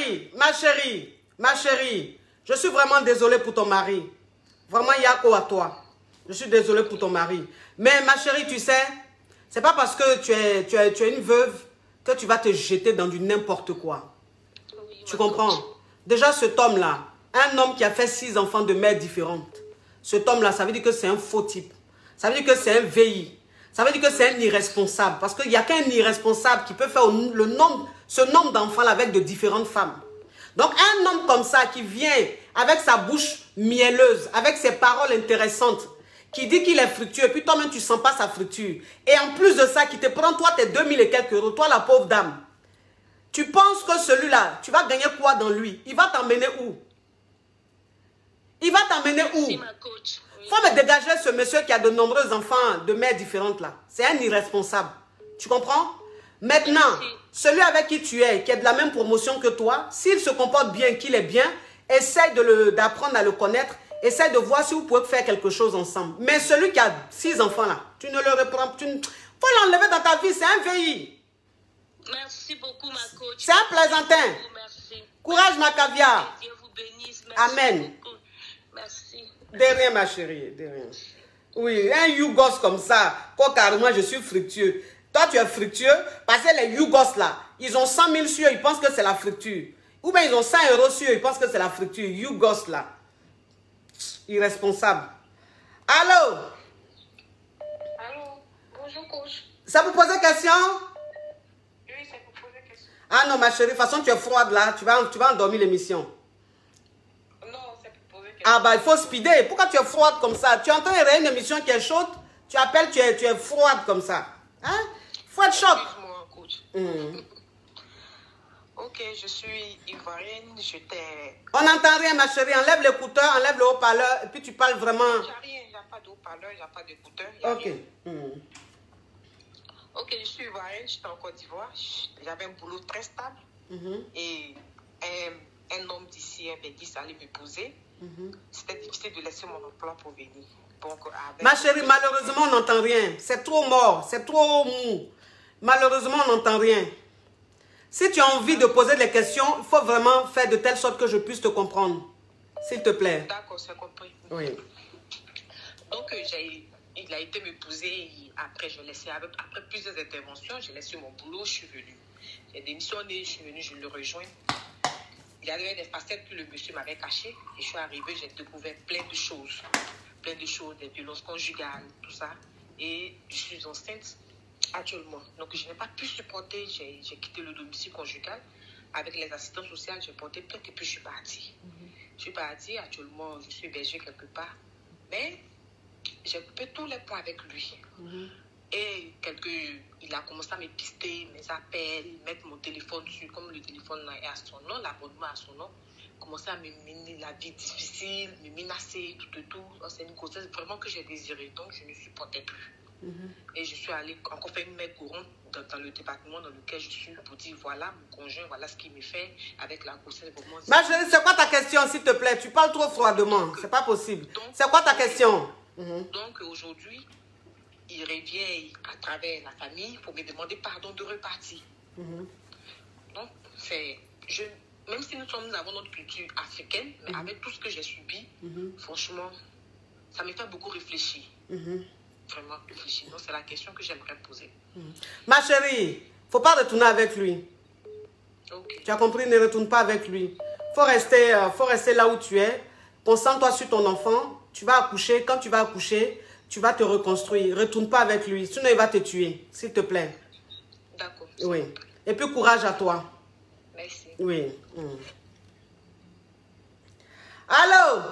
ma chérie, je suis vraiment désolée pour ton mari. Vraiment, il y a quoi à toi? Je suis désolée pour ton mari. Mais ma chérie, tu sais, c'est pas parce que tu es une veuve que tu vas te jeter dans du n'importe quoi. Oui, tu comprends? Déjà, cet homme-là, un homme qui a fait 6 enfants de mères différentes, cet homme-là, ça veut dire que c'est un faux type. Ça veut dire que c'est un VI. Ça veut dire que c'est un irresponsable. Parce qu'il n'y a qu'un irresponsable qui peut faire ce nombre d'enfants avec de différentes femmes. Donc, un homme comme ça qui vient avec sa bouche mielleuse, avec ses paroles intéressantes, qui dit qu'il est fructueux, et puis toi-même, tu ne sens pas sa fructure. Et en plus de ça, qui te prend, toi, tes 2000 et quelques euros, toi, la pauvre dame. Tu penses que celui-là, tu vas gagner quoi dans lui? Il va t'emmener où? Il va t'emmener où? C'est ma coach. Il faut me dégager ce monsieur qui a de nombreux enfants de mères différentes là. C'est un irresponsable. Tu comprends? Maintenant, celui avec qui tu es, qui est de la même promotion que toi, s'il se comporte bien, qu'il est bien, essaye d'apprendre à le connaître, essaye de voir si vous pouvez faire quelque chose ensemble. Mais celui qui a 6 enfants là, tu ne le reprends, faut l'enlever dans ta vie, c'est un VI. Merci beaucoup, ma coach. C'est un plaisantin. Merci. Courage, ma caviar. Dieu vous bénisse. Merci. Amen. Beaucoup. Merci. De rien, ma chérie, de rien. Oui, un Yougos comme ça, quoi carrément, je suis fructueux. Toi, tu es fructueux parce que les Yougos là, ils ont 100 000 sur eux, ils pensent que c'est la fructure. Ou bien ils ont 100 € sur eux, ils pensent que c'est la fructure. Yougos là. Irresponsable. Allô? Allô, bonjour coach. Ça vous pose question? Oui, ça vous pose question. Ah non, ma chérie, de toute façon, tu es froide là. Tu vas endormir l'émission. Non, ça vous pose question. Ah bah, il faut speeder. Pourquoi tu es froide comme ça? Tu entends une émission qui est chaude, tu appelles, tu es froide comme ça. Hein? Faut être choc. Excuse-moi, coach. Ok, je suis ivoirienne, On n'entend rien, ma chérie. Enlève l'écouteur, enlève le haut-parleur, et puis tu parles vraiment. Il n'y a rien, il n'y a pas de haut-parleur, il n'y a pas d'écouteur. Ok. Ok, je suis ivoirienne, j'étais en Côte d'Ivoire. J'avais un boulot très stable. Et un homme d'ici, un bédis, allait m'épouser. C'était difficile de laisser mon emploi pour venir. Donc, ma chérie, malheureusement, on n'entend rien. C'est trop mort, c'est trop mou. Malheureusement, on n'entend rien. Si tu as envie de poser des questions, il faut vraiment faire de telle sorte que je puisse te comprendre. S'il te plaît. D'accord, c'est compris. Oui. Donc, il a été m'épouser. Après plusieurs interventions, j'ai laissé mon boulot, je suis venue. J'ai démissionné, je suis venue, je le rejoins. Il y avait des facettes que le monsieur m'avait cachées. Et je suis arrivée, j'ai découvert plein de choses. Des violences conjugales, tout ça. Et je suis enceinte actuellement. Donc, je n'ai pas pu supporter. J'ai quitté le domicile conjugal. Avec les assistants sociaux, j'ai porté plainte et puis je suis partie. Je suis partie, actuellement, je suis hébergée quelque part. Mais j'ai coupé tous les points avec lui. Et il a commencé à me pister, mes appels, mettre mon téléphone dessus, comme le téléphone est à son nom, l'abonnement à son nom. Commencer à me mener la vie difficile, me menacer, tout. C'est une grossesse vraiment que j'ai désirée, donc je ne supportais plus. Et je suis allée encore faire une main courante dans le département dans lequel je suis pour dire voilà mon conjoint, voilà ce qu'il me fait avec la grossesse. Ma chérie, c'est quoi ta question, s'il te plaît? Tu parles trop froidement, c'est pas possible. C'est quoi ta question? Donc aujourd'hui, il revient à travers la famille pour me demander pardon de repartir. Donc, même si nous avons notre culture africaine, mais avec tout ce que j'ai subi, franchement, ça me fait beaucoup réfléchir. Vraiment réfléchir. Donc, c'est la question que j'aimerais poser. Ma chérie, il ne faut pas retourner avec lui. Okay. Tu as compris, ne retourne pas avec lui. Faut rester là où tu es. Concentre-toi sur ton enfant. Tu vas accoucher. Quand tu vas accoucher, tu vas te reconstruire. Retourne pas avec lui. Sinon, il va te tuer. S'il te plaît. D'accord. Oui. Et puis, courage à toi. Merci. Oui. Allô?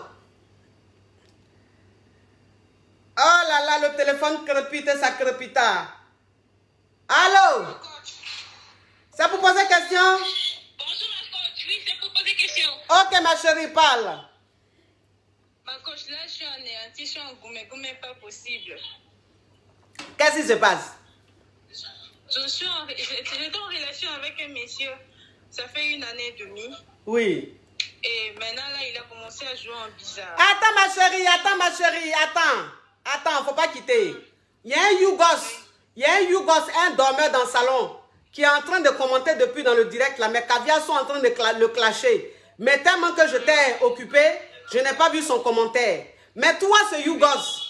Oh là là, le téléphone crépite, ça crépita. Allô? C'est pour poser question? Bonjour ma coach, oui, c'est pour poser question. Ok ma chérie, parle. Ma coach, là, je suis anéantie, je suis en goumé, pas possible. Qu'est-ce qui se passe? J'étais en relation avec un monsieur, ça fait 1 année et demie. Oui. Et maintenant, là, il a commencé à jouer en bizarre. Attends ma chérie, attends, faut pas quitter. Il y a un Yougos, un dormeur dans le salon qui est en train de commenter depuis dans le direct là. Mes caviars sont en train de le clasher. Mais tellement que je t'ai occupé, je n'ai pas vu son commentaire. Mais toi ce Yougos,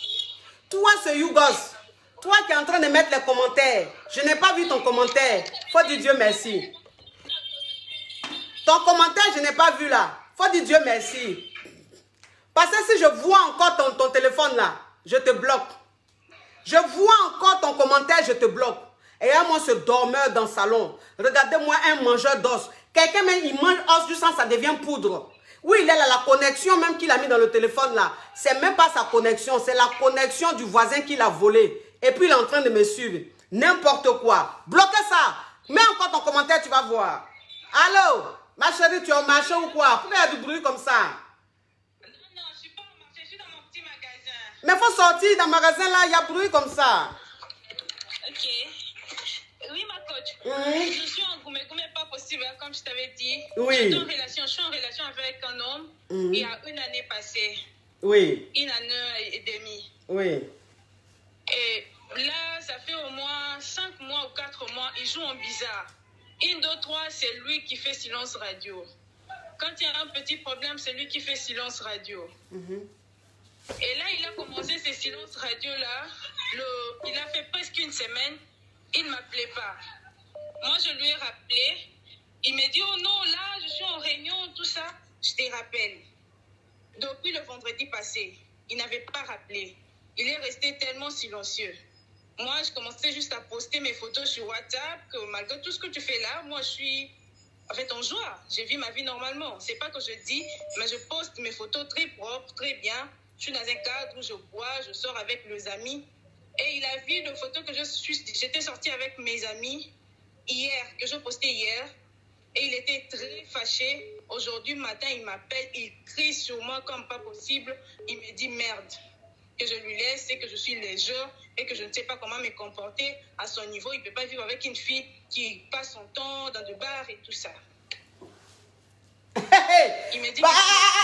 toi qui es en train de mettre les commentaires, je n'ai pas vu ton commentaire. Faut dire Dieu merci. Ton commentaire, je n'ai pas vu là. Faut dire Dieu merci. Parce que si je vois encore ton téléphone là, je te bloque. Je vois encore ton commentaire, je te bloque. Et à moi, ce dormeur dans le salon. Regardez-moi un mangeur d'os. Quelqu'un, même, il mange os du sang, ça devient poudre. Oui, il est là, la connexion même qu'il a mis dans le téléphone là. C'est même pas sa connexion, c'est la connexion du voisin qu'il a volé. Et puis il est en train de me suivre. N'importe quoi. Bloquez ça. Mets encore ton commentaire, tu vas voir. Allô? Ma chérie, tu es au marché ou quoi? Pourquoi il y a du bruit comme ça? Non, je suis pas au marché, je suis dans mon petit magasin. Mais il faut sortir dans le magasin là, il y a bruit comme ça. Ok. Oui, ma coach. Je suis en goumé, pas possible, comme je t'avais dit. Oui. Je suis en relation avec un homme il y a 1 année passée. Oui. 1 année et demie. Oui. Et là, ça fait au moins 5 mois ou 4 mois, il joue en bizarre. 1, 2, 3, c'est lui qui fait silence radio. Quand il y a un petit problème, c'est lui qui fait silence radio. Et là, il a commencé ces silences radio-là. Il a fait presque 1 semaine. Il ne m'appelait pas. Moi, je lui ai rappelé. Il m'a dit, oh non, là, je suis en réunion, tout ça. Je te rappelle. Depuis le vendredi passé, il n'avait pas rappelé. Il est resté tellement silencieux. Moi, je commençais juste à poster mes photos sur WhatsApp, que malgré tout ce que tu fais là, moi, je suis en fait en joie. Je vis ma vie normalement. C'est pas que je dis, mais je poste mes photos très propres, très bien. Je suis dans un cadre où je bois, je sors avec les amis. Et il a vu les photos que j'étais sortie avec mes amis hier, que je postais hier. Et il était très fâché. Aujourd'hui matin, il m'appelle, il crie sur moi comme pas possible. Il me dit merde, que je lui laisse et que je suis légère et que je ne sais pas comment me comporter à son niveau. Il ne peut pas vivre avec une fille qui passe son temps dans des bars et tout ça. Il me dit... Bah,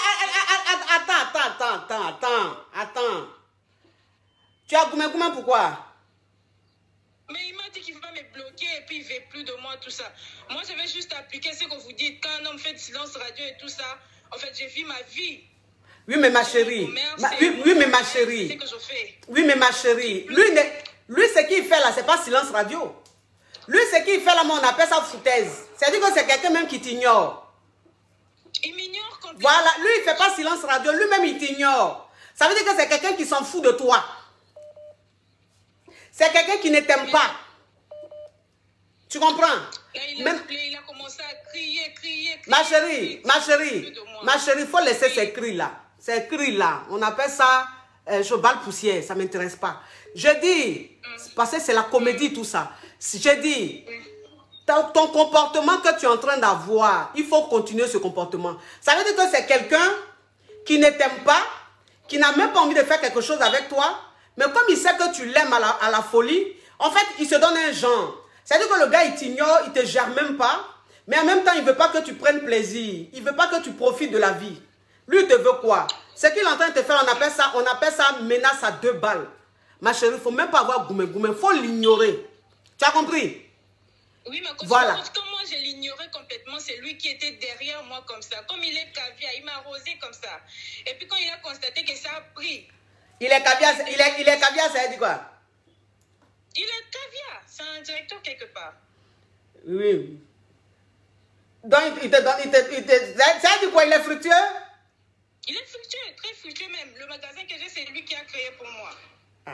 attends. Tu as Goumé pourquoi? Mais il m'a dit qu'il va me bloquer et puis il ne veut plus de moi, tout ça. Moi, je vais juste appliquer ce que vous dites. Quand un homme fait silence radio et tout ça, en fait, j'ai vu ma vie. Oui, mais ma chérie. Oui, mais ma chérie. C'est que je fais. Oui, mais ma chérie. Lui, ce qu'il fait là, c'est pas silence radio. Lui, ce qu'il fait là, on appelle ça foutaise. C'est-à-dire que c'est quelqu'un même qui t'ignore. Il m'ignore complètement. Voilà, lui, il fait pas silence radio. Lui-même, il t'ignore. Ça veut dire que c'est quelqu'un qui s'en fout de toi. C'est quelqu'un qui ne t'aime pas. Tu comprends? Là, il a commencé à crier. Ma chérie, il faut laisser ces cris-là. Ces cris-là, on appelle ça cheval poussière, ça ne m'intéresse pas. Je dis, parce que c'est la comédie, tout ça. Je dis, ton comportement que tu es en train d'avoir, il faut continuer ce comportement. Ça veut dire que c'est quelqu'un qui ne t'aime pas, qui n'a même pas envie de faire quelque chose avec toi, mais comme il sait que tu l'aimes à la folie, en fait, il se donne un genre. C'est-à-dire que le gars, il t'ignore, il ne te gère même pas, mais en même temps, il ne veut pas que tu prennes plaisir. Il ne veut pas que tu profites de la vie. Lui, il te veut quoi? Ce qu'il est en train de te faire, on appelle ça menace à 2 balles. Ma chérie, il ne faut même pas avoir Goumé. Il faut l'ignorer. Tu as compris? Oui, mais voilà. Quand moi, je l'ignorais complètement, c'est lui qui était derrière moi comme ça. Comme il est caviar, il m'a arrosé comme ça. Et puis quand il a constaté que ça a pris... Il est caviar, ça veut dire quoi? Il est caviar, c'est un directeur quelque part. Oui. Donc, il te donne, ça veut dire quoi? Il est fructueux? Il est fructueux, très fructueux même. Le magasin que j'ai, c'est lui qui a créé pour moi. Ah.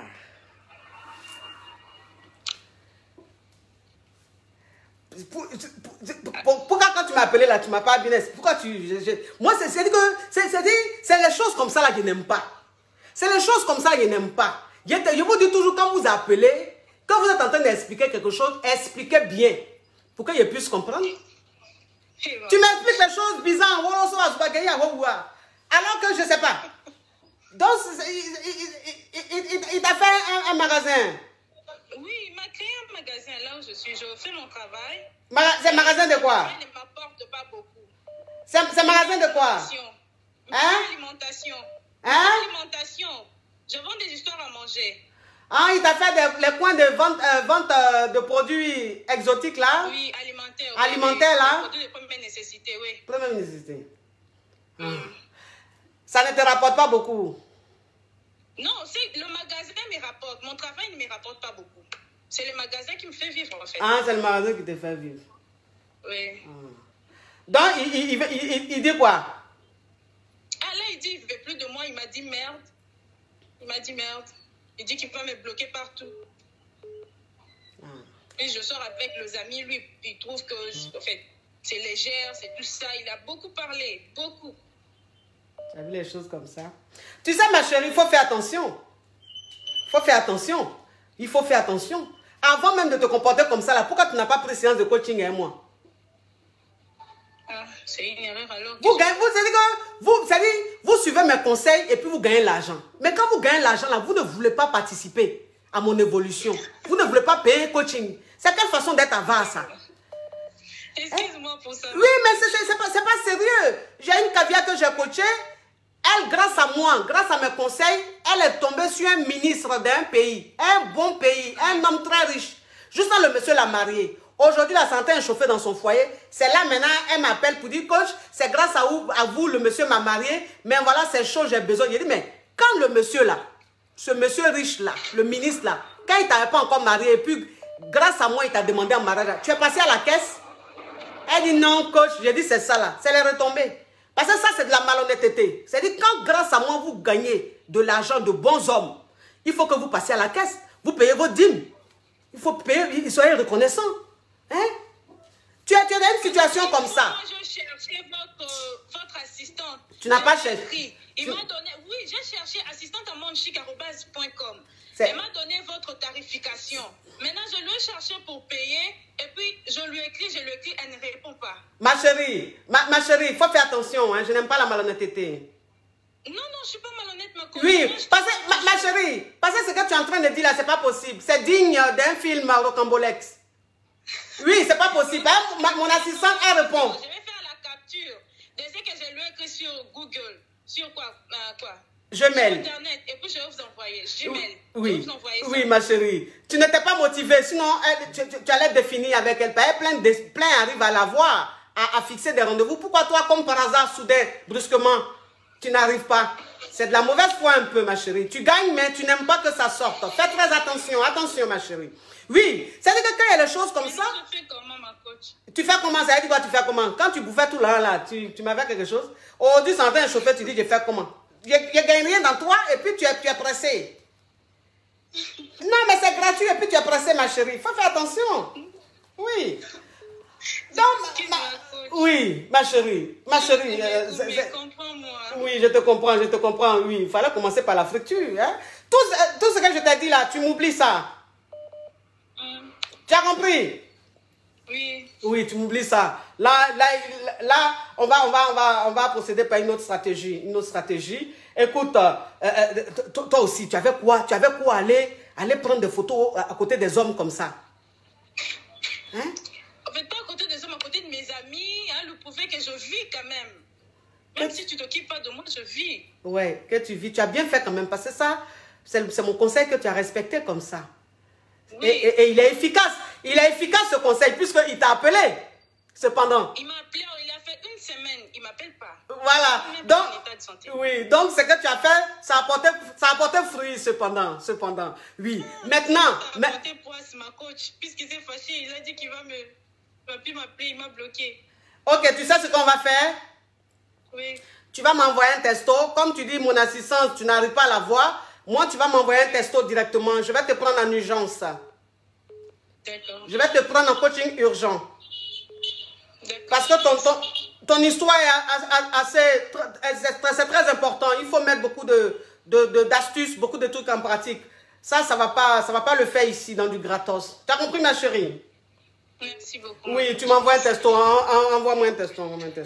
Pourquoi quand tu m'as appelé là, tu m'as pas bien? Pourquoi moi, c'est les choses comme ça là que je n'aime pas. C'est les choses comme ça que je n'aime pas. Je vous dis toujours, quand vous appelez, quand vous êtes en train d'expliquer quelque chose, expliquez bien. Pour que je puisse comprendre. Tu m'expliques les choses bizarres. Alors que je ne sais pas. Donc, il t'a fait un magasin. Oui, il m'a créé un magasin là où je suis. Je fais mon travail. C'est un magasin de quoi? Il ne m'apporte pas beaucoup. C'est un magasin de quoi? Alimentation. Hein? Alimentation. Je vends des histoires à manger. Ah, il t'a fait les points de vente de produits exotiques là? Oui, alimentaires. Alimentaires là? Produits de première nécessité, oui. Première nécessité. Ça ne te rapporte pas beaucoup? Non, le magasin me rapporte. Mon travail ne me rapporte pas beaucoup. C'est le magasin qui me fait vivre en fait. Ah, c'est le magasin qui te fait vivre. Oui. Donc, il dit quoi? Ah là, il dit, il ne veut plus de moi. Il m'a dit merde. Il dit qu'il va me bloquer partout. Puis je sors avec les amis. Lui, il trouve que en fait, c'est légère, c'est tout ça. Il a beaucoup parlé. Beaucoup. Tu as vu les choses comme ça? Tu sais, ma chérie, il faut faire attention. Il faut faire attention. Avant même de te comporter comme ça, là, pourquoi tu n'as pas pris séance de coaching avec moi? Ah, c'est une erreur alors. Vous suivez mes conseils et puis vous gagnez l'argent. Mais quand vous gagnez l'argent, là, vous ne voulez pas participer à mon évolution. Vous ne voulez pas payer coaching. C'est quelle façon d'être avare, ça? Excuse-moi pour ça. Oui, mais c'est pas sérieux. J'ai une caviar que j'ai coachée. Elle, grâce à moi, grâce à mes conseils, elle est tombée sur un ministre d'un pays. Un bon pays, un homme très riche. Juste quand le monsieur l'a marié. Aujourd'hui, la santé est chauffée dans son foyer. C'est là maintenant, elle m'appelle pour dire, coach, c'est grâce à vous, le monsieur m'a marié. Mais voilà, c'est chaud, j'ai besoin. J'ai dit, mais quand le monsieur là, ce monsieur riche là, le ministre là, quand il ne t'avait pas encore marié, et puis grâce à moi, il t'a demandé en mariage. Tu es passé à la caisse? Elle dit non, coach. J'ai dit c'est ça là. C'est les retombées. Parce que ça, c'est de la malhonnêteté. C'est-à-dire quand grâce à moi, vous gagnez de l'argent de bons hommes, il faut que vous passiez à la caisse. Vous payez vos dîmes. Il faut payer, soyez reconnaissants. Hein? Tu es dans une situation comme ça. Moi, je cherchais votre assistante. Tu n'as pas cherché. Il m'a donné, oui, j'ai cherché assistante à monchic.com. Elle m'a donné votre tarification. Maintenant, je lui ai cherché pour payer et puis je lui écris, elle ne répond pas. Ma chérie, il faut faire attention. Hein, je n'aime pas la malhonnêteté. Non, je ne suis pas malhonnête, ma copine. Oui, parce que, ma chérie, parce que ce que tu es en train de dire là, c'est pas possible. C'est digne d'un film Rocambolex. Oui, c'est pas possible. Mon assistante, elle répond. Je vais faire la capture de ce que je lui ai écrit sur Google. Sur quoi? Gmail. Sur Internet. Et puis je vais vous envoyer. Gmail. Oui, je vais vous envoyer oui, ça. ma chérie. Tu n'étais pas motivée, sinon tu allais définir avec elle. Plein arrivent à la voir, à fixer des rendez-vous. Pourquoi toi, comme par hasard, soudain, brusquement, tu n'arrives pas? C'est de la mauvaise foi un peu, ma chérie. Tu gagnes, mais tu n'aimes pas que ça sorte. Fais très attention, attention, ma chérie. Oui, c'est-à-dire que quand il y a des choses comme ça... Je fais comment, ma coach? Tu fais comment? Ça veut dire quoi, tu fais comment? Quand tu bouffais tout là, tu m'avais quelque chose. Aujourd'hui, tu entends un chauffeur, tu dis, je fais comment? Je ne gagne rien dans toi et puis tu es pressé. Non, mais c'est gratuit et puis tu es pressé, ma chérie. Il faut faire attention. Oui. Donc, oui, ma chérie. Ma chérie. Comprends-moi. Oui, je te comprends, oui. Il fallait commencer par la friture. Hein? Tout ce que je t'ai dit là, tu m'oublies ça. Tu as compris? Oui. Oui, tu m'oublies ça. Là, on va procéder par une autre stratégie. Écoute, toi aussi, tu avais quoi aller prendre des photos à côté des hommes comme ça? Hein? En fait, pas à côté des hommes, à côté de mes amis, hein, le prouver que je vis quand même. Même si tu ne t'occupes pas de moi, je vis. Ouais, que tu vis. Tu as bien fait quand même, parce que ça, c'est mon conseil que tu as respecté comme ça. Oui. Et il est efficace. Il est efficace ce conseil, puisqu'il t'a appelé. Cependant. Il m'a appelé, il a fait une semaine, il ne m'appelle pas. Voilà. Donc, oui, donc ce que tu as fait, ça a apporté fruit cependant. Oui. Maintenant. Ça a apporté poisse, ma coach. Puisqu'il s'est fâché, il a dit qu'il va plus m'appeler, il m'a bloqué. Ok, tu sais ce qu'on va faire? Oui. Tu vas m'envoyer un texto. Comme tu dis, mon assistance, tu n'arrives pas à la voir. Moi, tu vas m'envoyer un texto directement. Je vais te prendre en urgence. D'accord. Je vais te prendre en coaching urgent. Parce que ton histoire est c'est très important. Il faut mettre beaucoup d'astuces, beaucoup de trucs en pratique. Ça va pas le faire ici dans du gratos. Tu as compris, ma chérie? Merci beaucoup. Oui, tu m'envoies un texto. Envoie-moi un texto.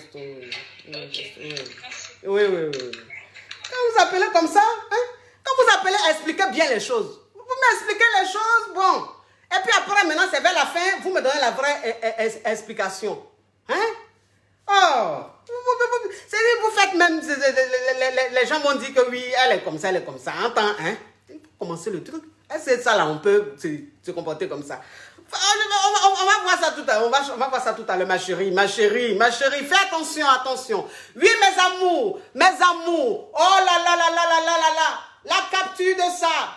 Ok. Oui. Quand vous appelez comme ça, hein? Quand vous appelez, expliquez bien les choses. Vous m'expliquez les choses, bon. Et puis après, maintenant, c'est vers la fin, vous me donnez la vraie explication. Hein? Oh! C'est-à-dire, vous faites même... Les gens vont dire que oui, elle est comme ça. Entends, hein? Commencer le truc. C'est ça, là, on peut se comporter comme ça. On va voir ça tout à l'heure. On va voir ça tout à l'heure, ma chérie. Fais attention. Oui, mes amours. Oh là. La capture de ça.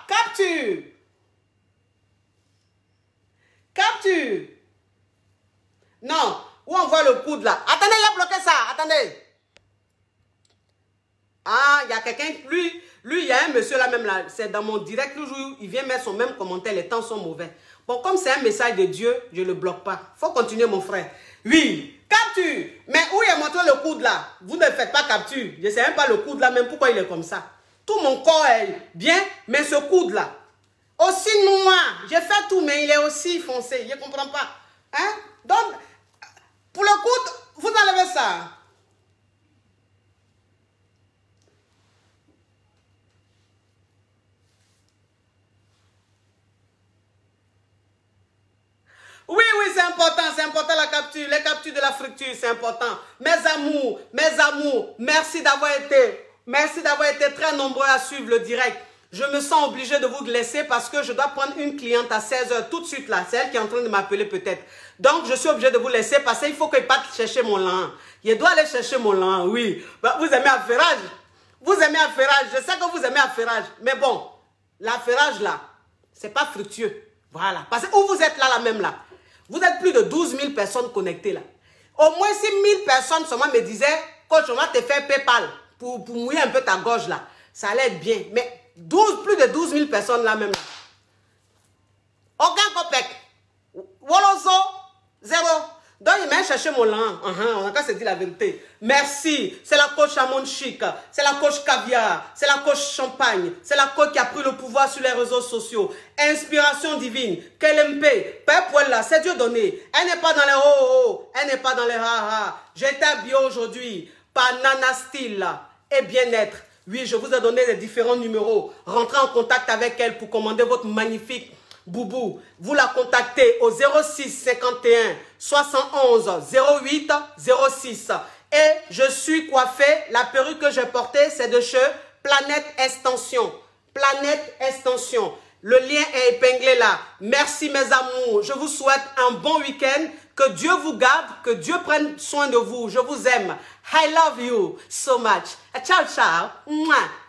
Capture. Non. Où on voit le coude là. Attendez, il a bloqué ça. Attendez. Ah, il y a quelqu'un. Lui, il y a un monsieur là même là. C'est dans mon direct. Le jour, il vient mettre son même commentaire. Les temps sont mauvais. Bon, comme c'est un message de Dieu, je ne le bloque pas. Il faut continuer, mon frère. Oui. Capture. Mais où il a montré le coude là? Vous ne faites pas capture. Je ne sais même pas le coude là même. Pourquoi il est comme ça? Tout mon corps est bien, mais ce coude-là, aussi noir. J'ai fait tout, mais il est aussi foncé. Je ne comprends pas. Hein? Donc, pour le coude, vous enlevez ça. Oui, c'est important la capture. Les captures de la friture, c'est important. Mes amours, merci d'avoir été très nombreux à suivre le direct. Je me sens obligée de vous laisser parce que je dois prendre une cliente à 16 h tout de suite là. C'est elle qui est en train de m'appeler peut-être. Donc, je suis obligée de vous laisser parce qu'il faut qu'il parte chercher mon lin. Je dois aller chercher mon lin, oui. Bah, vous aimez affairage? Je sais que vous aimez affairage. Mais bon, l'affairage là, c'est pas fructueux. Voilà. Parce que où vous êtes là, même là, vous êtes plus de 12 000 personnes connectées là. Au moins, si 1000 personnes seulement me disaient, coach, on va te faire PayPal pour mouiller un peu ta gorge là. Ça allait être bien. Mais plus de 12 000 personnes là même là. Aucun copec. Woloso, 0. Donc, il m'a cherché mon lin. On a qu'à se dire la vérité. Merci. C'est la coach à mon chic. C'est la coach caviar. C'est la coach champagne. C'est la coach qui a pris le pouvoir sur les réseaux sociaux. Inspiration divine. KLMP. Père Poella. C'est Dieu donné. Elle n'est pas dans les oh-oh. Elle n'est pas dans les ha-ha. J'ai été habillée aujourd'hui par Nana Style et bien-être. Oui, je vous ai donné les différents numéros. Rentrez en contact avec elle pour commander votre magnifique boubou. Vous la contactez au 06 51 71 08 06. Et je suis coiffée. La perruque que j'ai portée, c'est de chez Planète Extension. Planète Extension. Le lien est épinglé là. Merci mes amours. Je vous souhaite un bon week-end. Que Dieu vous garde. Que Dieu prenne soin de vous. Je vous aime. I love you so much. Ciao, ciao. Mouah.